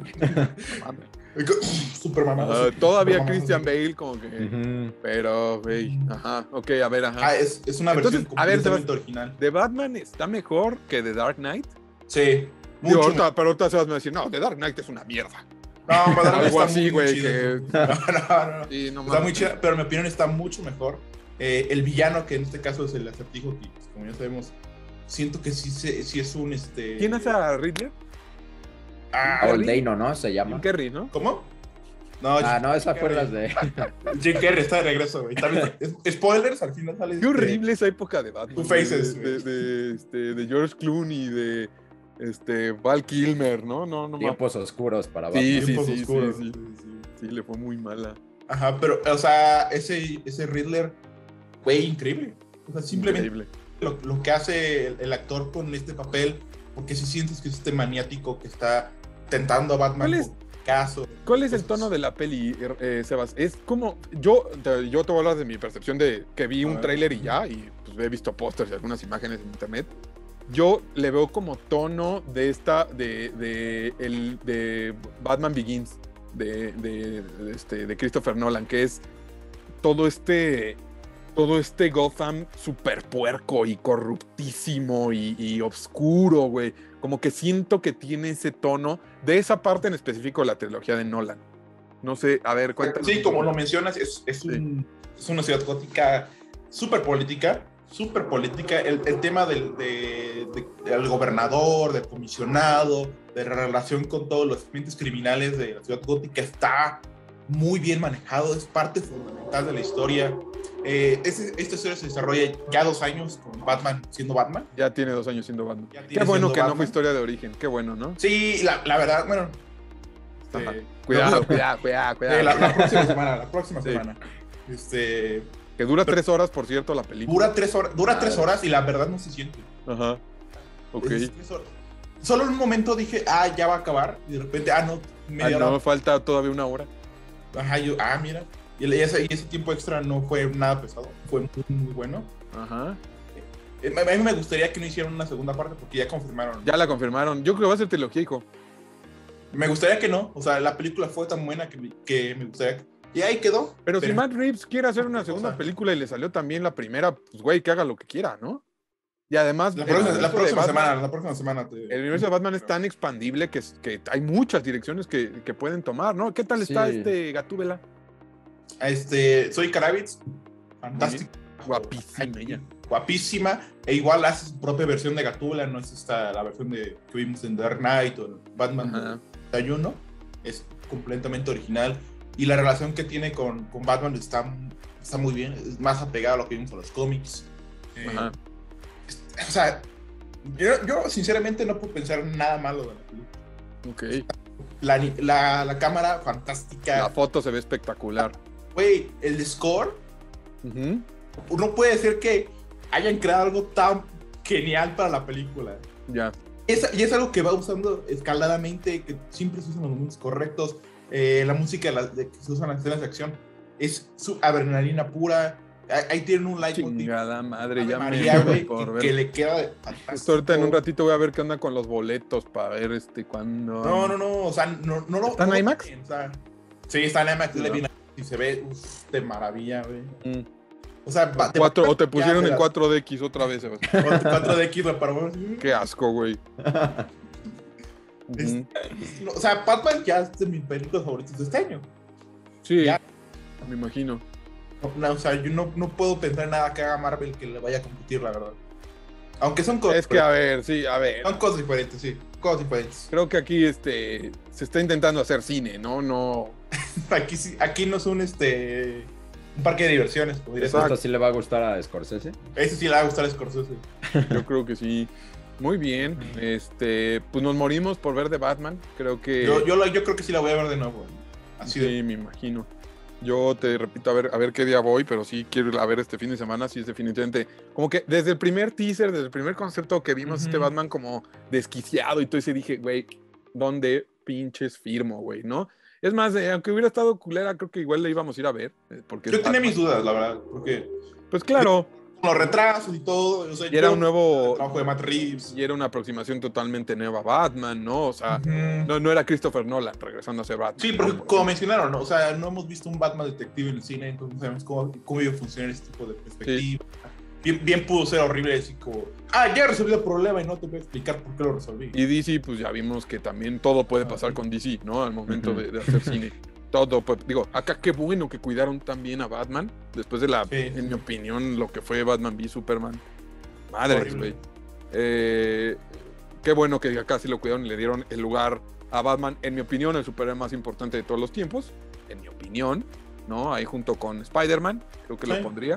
S4: Súper mamado.
S2: Todavía
S4: súper mamado.
S2: Christian Bale como que...
S3: Ujú.
S2: Pero, güey, ajá, ok, a ver, ajá.
S4: Es una versión
S2: Entonces, a ver,
S4: completamente original.
S2: ¿The Batman está mejor que The Dark Knight?
S4: Sí,
S2: Digo,
S4: mucho.
S2: pero ahorita se vas a decir, no, The Dark Knight es una mierda.
S4: No, pero
S2: Algo
S4: está
S2: así,
S4: muy
S2: güey,
S4: chido.
S2: que...
S4: No.
S2: Sí, no
S4: Está
S2: mames.
S4: muy chida, pero en mi opinión está mucho mejor. El villano, que en este caso es el Acertijo, que pues, como ya sabemos, siento que sí es un...
S2: ¿Quién hace a Riddler?
S3: Paul Dano, ¿no? Se llama.
S2: Jim Carrey, ¿no?
S4: ¿Cómo? No,
S3: No, esa
S4: Jim
S3: fue
S4: Carrey.
S3: las de...
S4: Jim Carrey está de regreso, güey. También, spoilers, al final sale...
S2: Qué horrible esa época de Batman.
S4: Two Faces,
S2: de George Clooney, de Val Kilmer, ¿no? No, no mames.
S3: Tiempos oscuros para Batman.
S2: Sí,
S4: Tiempos
S2: sí,
S4: oscuros.
S2: sí. Sí, le fue muy mala.
S4: Ajá, pero, o sea, ese Riddler, güey, increíble. O sea, simplemente
S2: Increíble.
S4: lo que hace el actor con este papel, porque si sientes que es este maniático que está tentando a Batman
S2: ¿Cuál es-
S4: por caso.
S2: ¿Cuál es el
S4: cosas.
S2: tono de la peli, Sebas? Es como, yo te voy a hablar de mi percepción de que vi un tráiler y ya, y pues he visto pósters y algunas imágenes en internet. Yo le veo como tono de de Batman Begins, de Christopher Nolan, que es todo este Gotham super puerco y corruptísimo y oscuro, güey. Como que siento que tiene ese tono de esa parte en específico de la trilogía de Nolan. No sé, a ver, cuéntanos.
S4: Sí, como lo mencionas, es una ciudad gótica súper política. El tema del gobernador, del comisionado, de la relación con todos los agentes criminales de la ciudad gótica está muy bien manejado, es parte fundamental de la historia. Esta historia se desarrolla ya 2 años con Batman siendo Batman.
S2: Ya tiene 2 años siendo Batman.
S4: Ya tiene
S2: Qué bueno
S4: siendo
S2: que no
S4: Batman.
S2: fue historia de origen, qué bueno, ¿no?
S4: Sí, la verdad, bueno.
S2: Ajá.
S4: eh,
S2: Cuidado.
S4: la próxima
S2: Sí.
S4: semana.
S2: Que dura 3 horas, por cierto, la película.
S4: Dura 3 horas y la verdad no se siente.
S2: Ajá. Ok.
S4: Es 3 horas. Solo en un momento dije, ya va a acabar. Y de repente, no, media hora.
S2: No, falta todavía 1 hora.
S4: Ajá, mira. Y ese tiempo extra no fue nada pesado. Fue muy, muy bueno.
S2: Ajá.
S4: A mí me gustaría que no hicieran una segunda parte porque ya confirmaron.
S2: Ya la confirmaron. Yo creo que va a ser trilogía, hijo.
S4: Me gustaría que no. O sea, la película fue tan buena que me gustaría que... Y ahí quedó.
S2: Pero si Matt Reeves quiere hacer una segunda película y le salió también la primera, pues güey, que haga lo que quiera, ¿no? Y además,
S4: La
S2: el
S4: próxima
S2: universo de Batman-
S4: semana.
S2: El universo de Batman es tan expandible que hay muchas direcciones que pueden tomar, ¿no? ¿Qué tal está
S3: Sí.
S2: Gatúbela?
S4: Soy Kravitz. Fantástico.
S2: Guapísima ella.
S4: Guapísima. E igual hace su propia versión de Gatúbela. No es la versión que vimos en Dark Knight o en Batman
S2: Ajá.
S4: 91. Es completamente original. Y la relación que tiene con Batman está muy bien. Es más apegada a lo que vimos en los cómics.
S2: Ajá.
S4: O sea, yo sinceramente no puedo pensar nada malo de la película.
S2: Ok.
S4: La cámara fantástica.
S2: La foto se ve espectacular.
S4: Güey, el score.
S2: Ujú.
S4: No puede ser que hayan creado algo tan genial para la película.
S2: Ya.
S4: Y es algo que va usando escaladamente, que siempre se usan los momentos correctos. La música que se usa en las escenas de acción es su adrenalina pura. Ahí tienen un leitmotiv.
S2: Chingada madre, ya
S4: María,
S2: me
S4: güey,
S2: por
S4: que
S2: ver.
S4: le queda fantástico.
S2: Justo ahorita en un ratito voy a ver qué onda con los boletos para ver cuándo.
S4: No, o sea, no lo...
S2: ¿Está en
S4: no lo
S2: IMAX?
S4: piensa. Sí, está en IMAX,
S2: No.
S4: y se ve de maravilla, güey.
S2: Mm.
S4: O sea,
S2: O te pusieron en
S4: ya,
S2: 4DX otra vez, Sebastián.
S4: 4DX reparó.
S2: Qué asco, güey.
S4: Es-
S2: Ujú.
S4: O sea, Batman ya es de mis películas favoritas de este año.
S2: Sí,
S4: Ya.
S2: me imagino.
S4: O sea, yo no puedo pensar en nada que haga Marvel que le vaya a competir, la verdad. Aunque son cosas
S2: Es que, a ver, sí, a ver.
S4: son cosas diferentes, sí. Cosas diferentes.
S2: Creo que aquí se está intentando hacer cine, ¿no? No.
S4: Aquí no es un parque de diversiones, como diría.
S2: Exacto.
S3: ¿Esto sí le va a gustar a Scorsese?
S4: Ese sí le va a gustar a Scorsese.
S2: Yo creo que sí. Muy bien. Pues nos morimos por ver de Batman. Creo que.
S4: Yo creo que sí la voy a ver de nuevo. Así
S2: Sí, me imagino. Yo te repito, a ver qué día voy, pero sí quiero ir a ver este fin de semana, sí es definitivamente, como que desde el primer teaser, desde el primer concepto que vimos este
S4: Ujú.
S2: Batman como desquiciado y todo eso, dije, güey, ¿dónde pinches firmo, güey, no? Es más, aunque hubiera estado culera, creo que igual le íbamos a ir a ver, porque es
S4: Yo tenía
S2: Batman.
S4: mis dudas, la verdad, porque
S2: Pues claro,
S4: con los retrasos y todo, o sea,
S2: y era
S4: yo-
S2: un nuevo,
S4: el trabajo de Matt Reeves.
S2: y era una aproximación totalmente nueva a Batman, ¿no? O sea,
S4: Ujú.
S2: no era Christopher Nolan regresando a ser Batman.
S4: Sí,
S2: ¿no?
S4: porque
S2: Por
S4: como
S2: ejemplo.
S4: mencionaron, ¿no? O sea, no hemos visto un Batman detective en el cine, entonces no sabemos cómo iba a funcionar este tipo de perspectiva. Bien pudo ser horrible, así como, ya resolví el problema y no te voy a explicar por qué lo resolví.
S2: Y DC, pues ya vimos que también todo puede pasar con DC, ¿no? Al momento
S3: Ujú.
S2: de hacer cine. Todo, pues, digo, acá qué bueno que cuidaron también a Batman, después de
S4: Sí.
S2: en mi opinión, lo que fue Batman v Superman. Madres,
S4: Horrible.
S2: güey. Qué bueno que acá sí lo cuidaron y le dieron el lugar a Batman, en mi opinión, el superhéroe más importante de todos los tiempos, en mi opinión, ¿no? Ahí junto con Spider-Man, creo que lo
S4: Sí.
S2: pondría.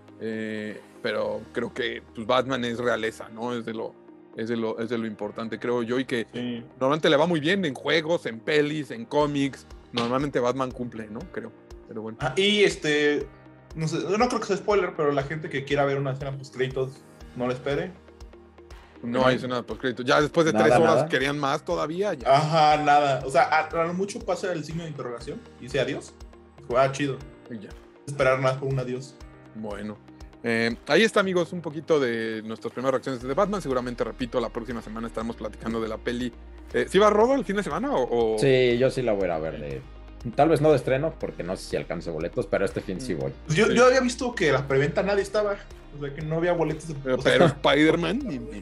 S2: Pero creo que pues, Batman es realeza, ¿no? Es de lo importante, creo yo, y que
S4: Sí.
S2: normalmente le va muy bien en juegos, en pelis, en cómics. Normalmente Batman cumple, ¿no? Creo. Pero bueno.
S4: Y no sé, no creo que sea spoiler, pero la gente que quiera ver una escena post créditos no la espere.
S2: No hay escena post crédito. Ya después de
S3: Nada,
S2: 3 horas
S3: nada.
S2: querían más todavía. Ya.
S4: Ajá, nada. O sea, a lo mucho pasa el signo de interrogación y dice adiós. Chido.
S2: Y ya.
S4: Esperar más por un adiós.
S2: Bueno. Ahí está, amigos, un poquito de nuestras primeras reacciones de Batman. Seguramente, repito, la próxima semana estaremos platicando de la peli. ¿Sí va Rodo el fin de semana o...?
S3: Sí, yo sí la voy a ir a ver. Tal vez no de estreno, porque no sé si alcance boletos, pero este fin sí voy.
S4: Pues yo,
S2: Sí.
S4: yo había visto que la preventa nadie estaba. O sea, que no había boletos. O sea,
S2: Pero Spider-Man...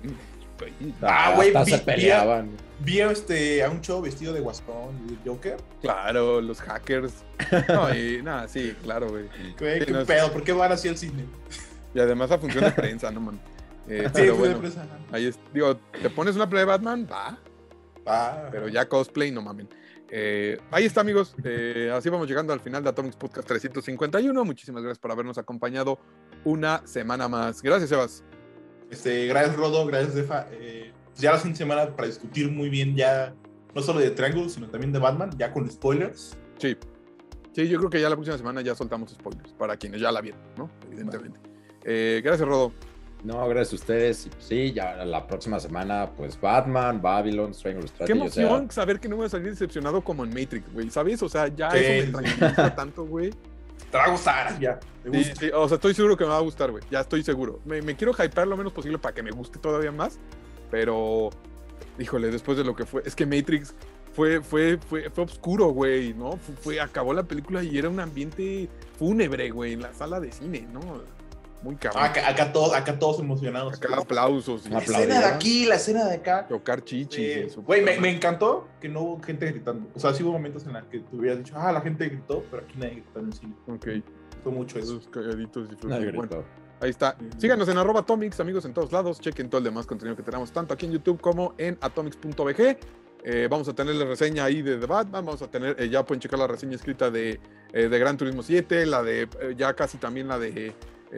S4: güey,
S3: Hasta
S4: vi-
S3: se peleaban.
S4: vi a un chavo vestido de Guasón y de Joker.
S2: Claro, los hackers. No, y nada, sí, claro, güey.
S4: Güey,
S2: Sí,
S4: qué
S2: no,
S4: pedo, ¿por qué van así al cine?
S2: Y además a función de prensa, no, man.
S4: Sí,
S2: Pero
S4: fue de
S2: bueno,
S4: presa, ajá.
S2: ahí es, digo, ¿te pones una play de Batman? Va. Pero ya cosplay, no mamen. Ahí está, amigos. Así vamos llegando al final de Atomics Podcast 351. Muchísimas gracias por habernos acompañado una semana más. Gracias, Sebas.
S4: Gracias, Rodo, gracias, Defa. Ya la siguiente semana para discutir muy bien ya, no solo de Triangle, sino también de Batman, ya con spoilers.
S2: Sí. Sí, yo creo que ya la próxima semana ya soltamos spoilers para quienes ya la vieron, ¿no? Evidentemente. Gracias, Rodo.
S3: No, gracias a ustedes. Y sí, ya la próxima semana, pues Batman, Babylon, Triangle
S2: Qué
S3: Strategy. o sea,
S2: emoción saber que no voy a salir decepcionado como en Matrix, güey. ¿Sabes? O sea, ya
S4: Sí,
S2: eso
S4: sí.
S2: me tranquiliza tanto, güey.
S4: Te va a gustar, ya. Te
S2: Sí,
S4: gusta.
S2: sí, o sea, estoy seguro que me va a gustar, güey. Ya estoy seguro. Me quiero hypear lo menos posible para que me guste todavía más. Pero, híjole, después de lo que fue. Es que Matrix fue oscuro, güey, ¿no? Acabó la película y era un ambiente fúnebre, güey, en la sala de cine, ¿no? Muy cabrón.
S4: Acá todos emocionados.
S2: Acá aplausos y
S4: La
S3: Aplausos.
S4: escena de aquí, la escena de acá.
S2: tocar chichis. y su-
S4: Güey, me encantó que no hubo gente gritando. O sea, sí hubo momentos en los que tú hubieras dicho, la gente gritó, pero aquí nadie gritó en el cine.
S2: Ok,
S4: Fue mucho eso.
S2: esos calladitos disfrutan.
S3: nadie
S2: Bueno,
S3: gritó.
S2: ahí está. Síganos en @Atomics, amigos, en todos lados. Chequen todo el demás contenido que tenemos, tanto aquí en YouTube como en atomics.bg. Vamos a tener la reseña ahí de The Batman. Vamos a tener, ya pueden checar la reseña escrita de Gran Turismo 7, la de, ya casi también la de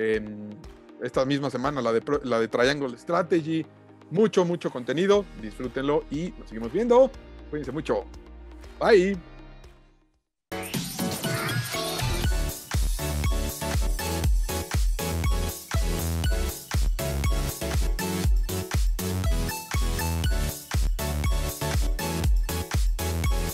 S2: esta misma semana, la de Triangle Strategy. Mucho contenido. Disfrútenlo y nos seguimos viendo. Cuídense mucho. Bye.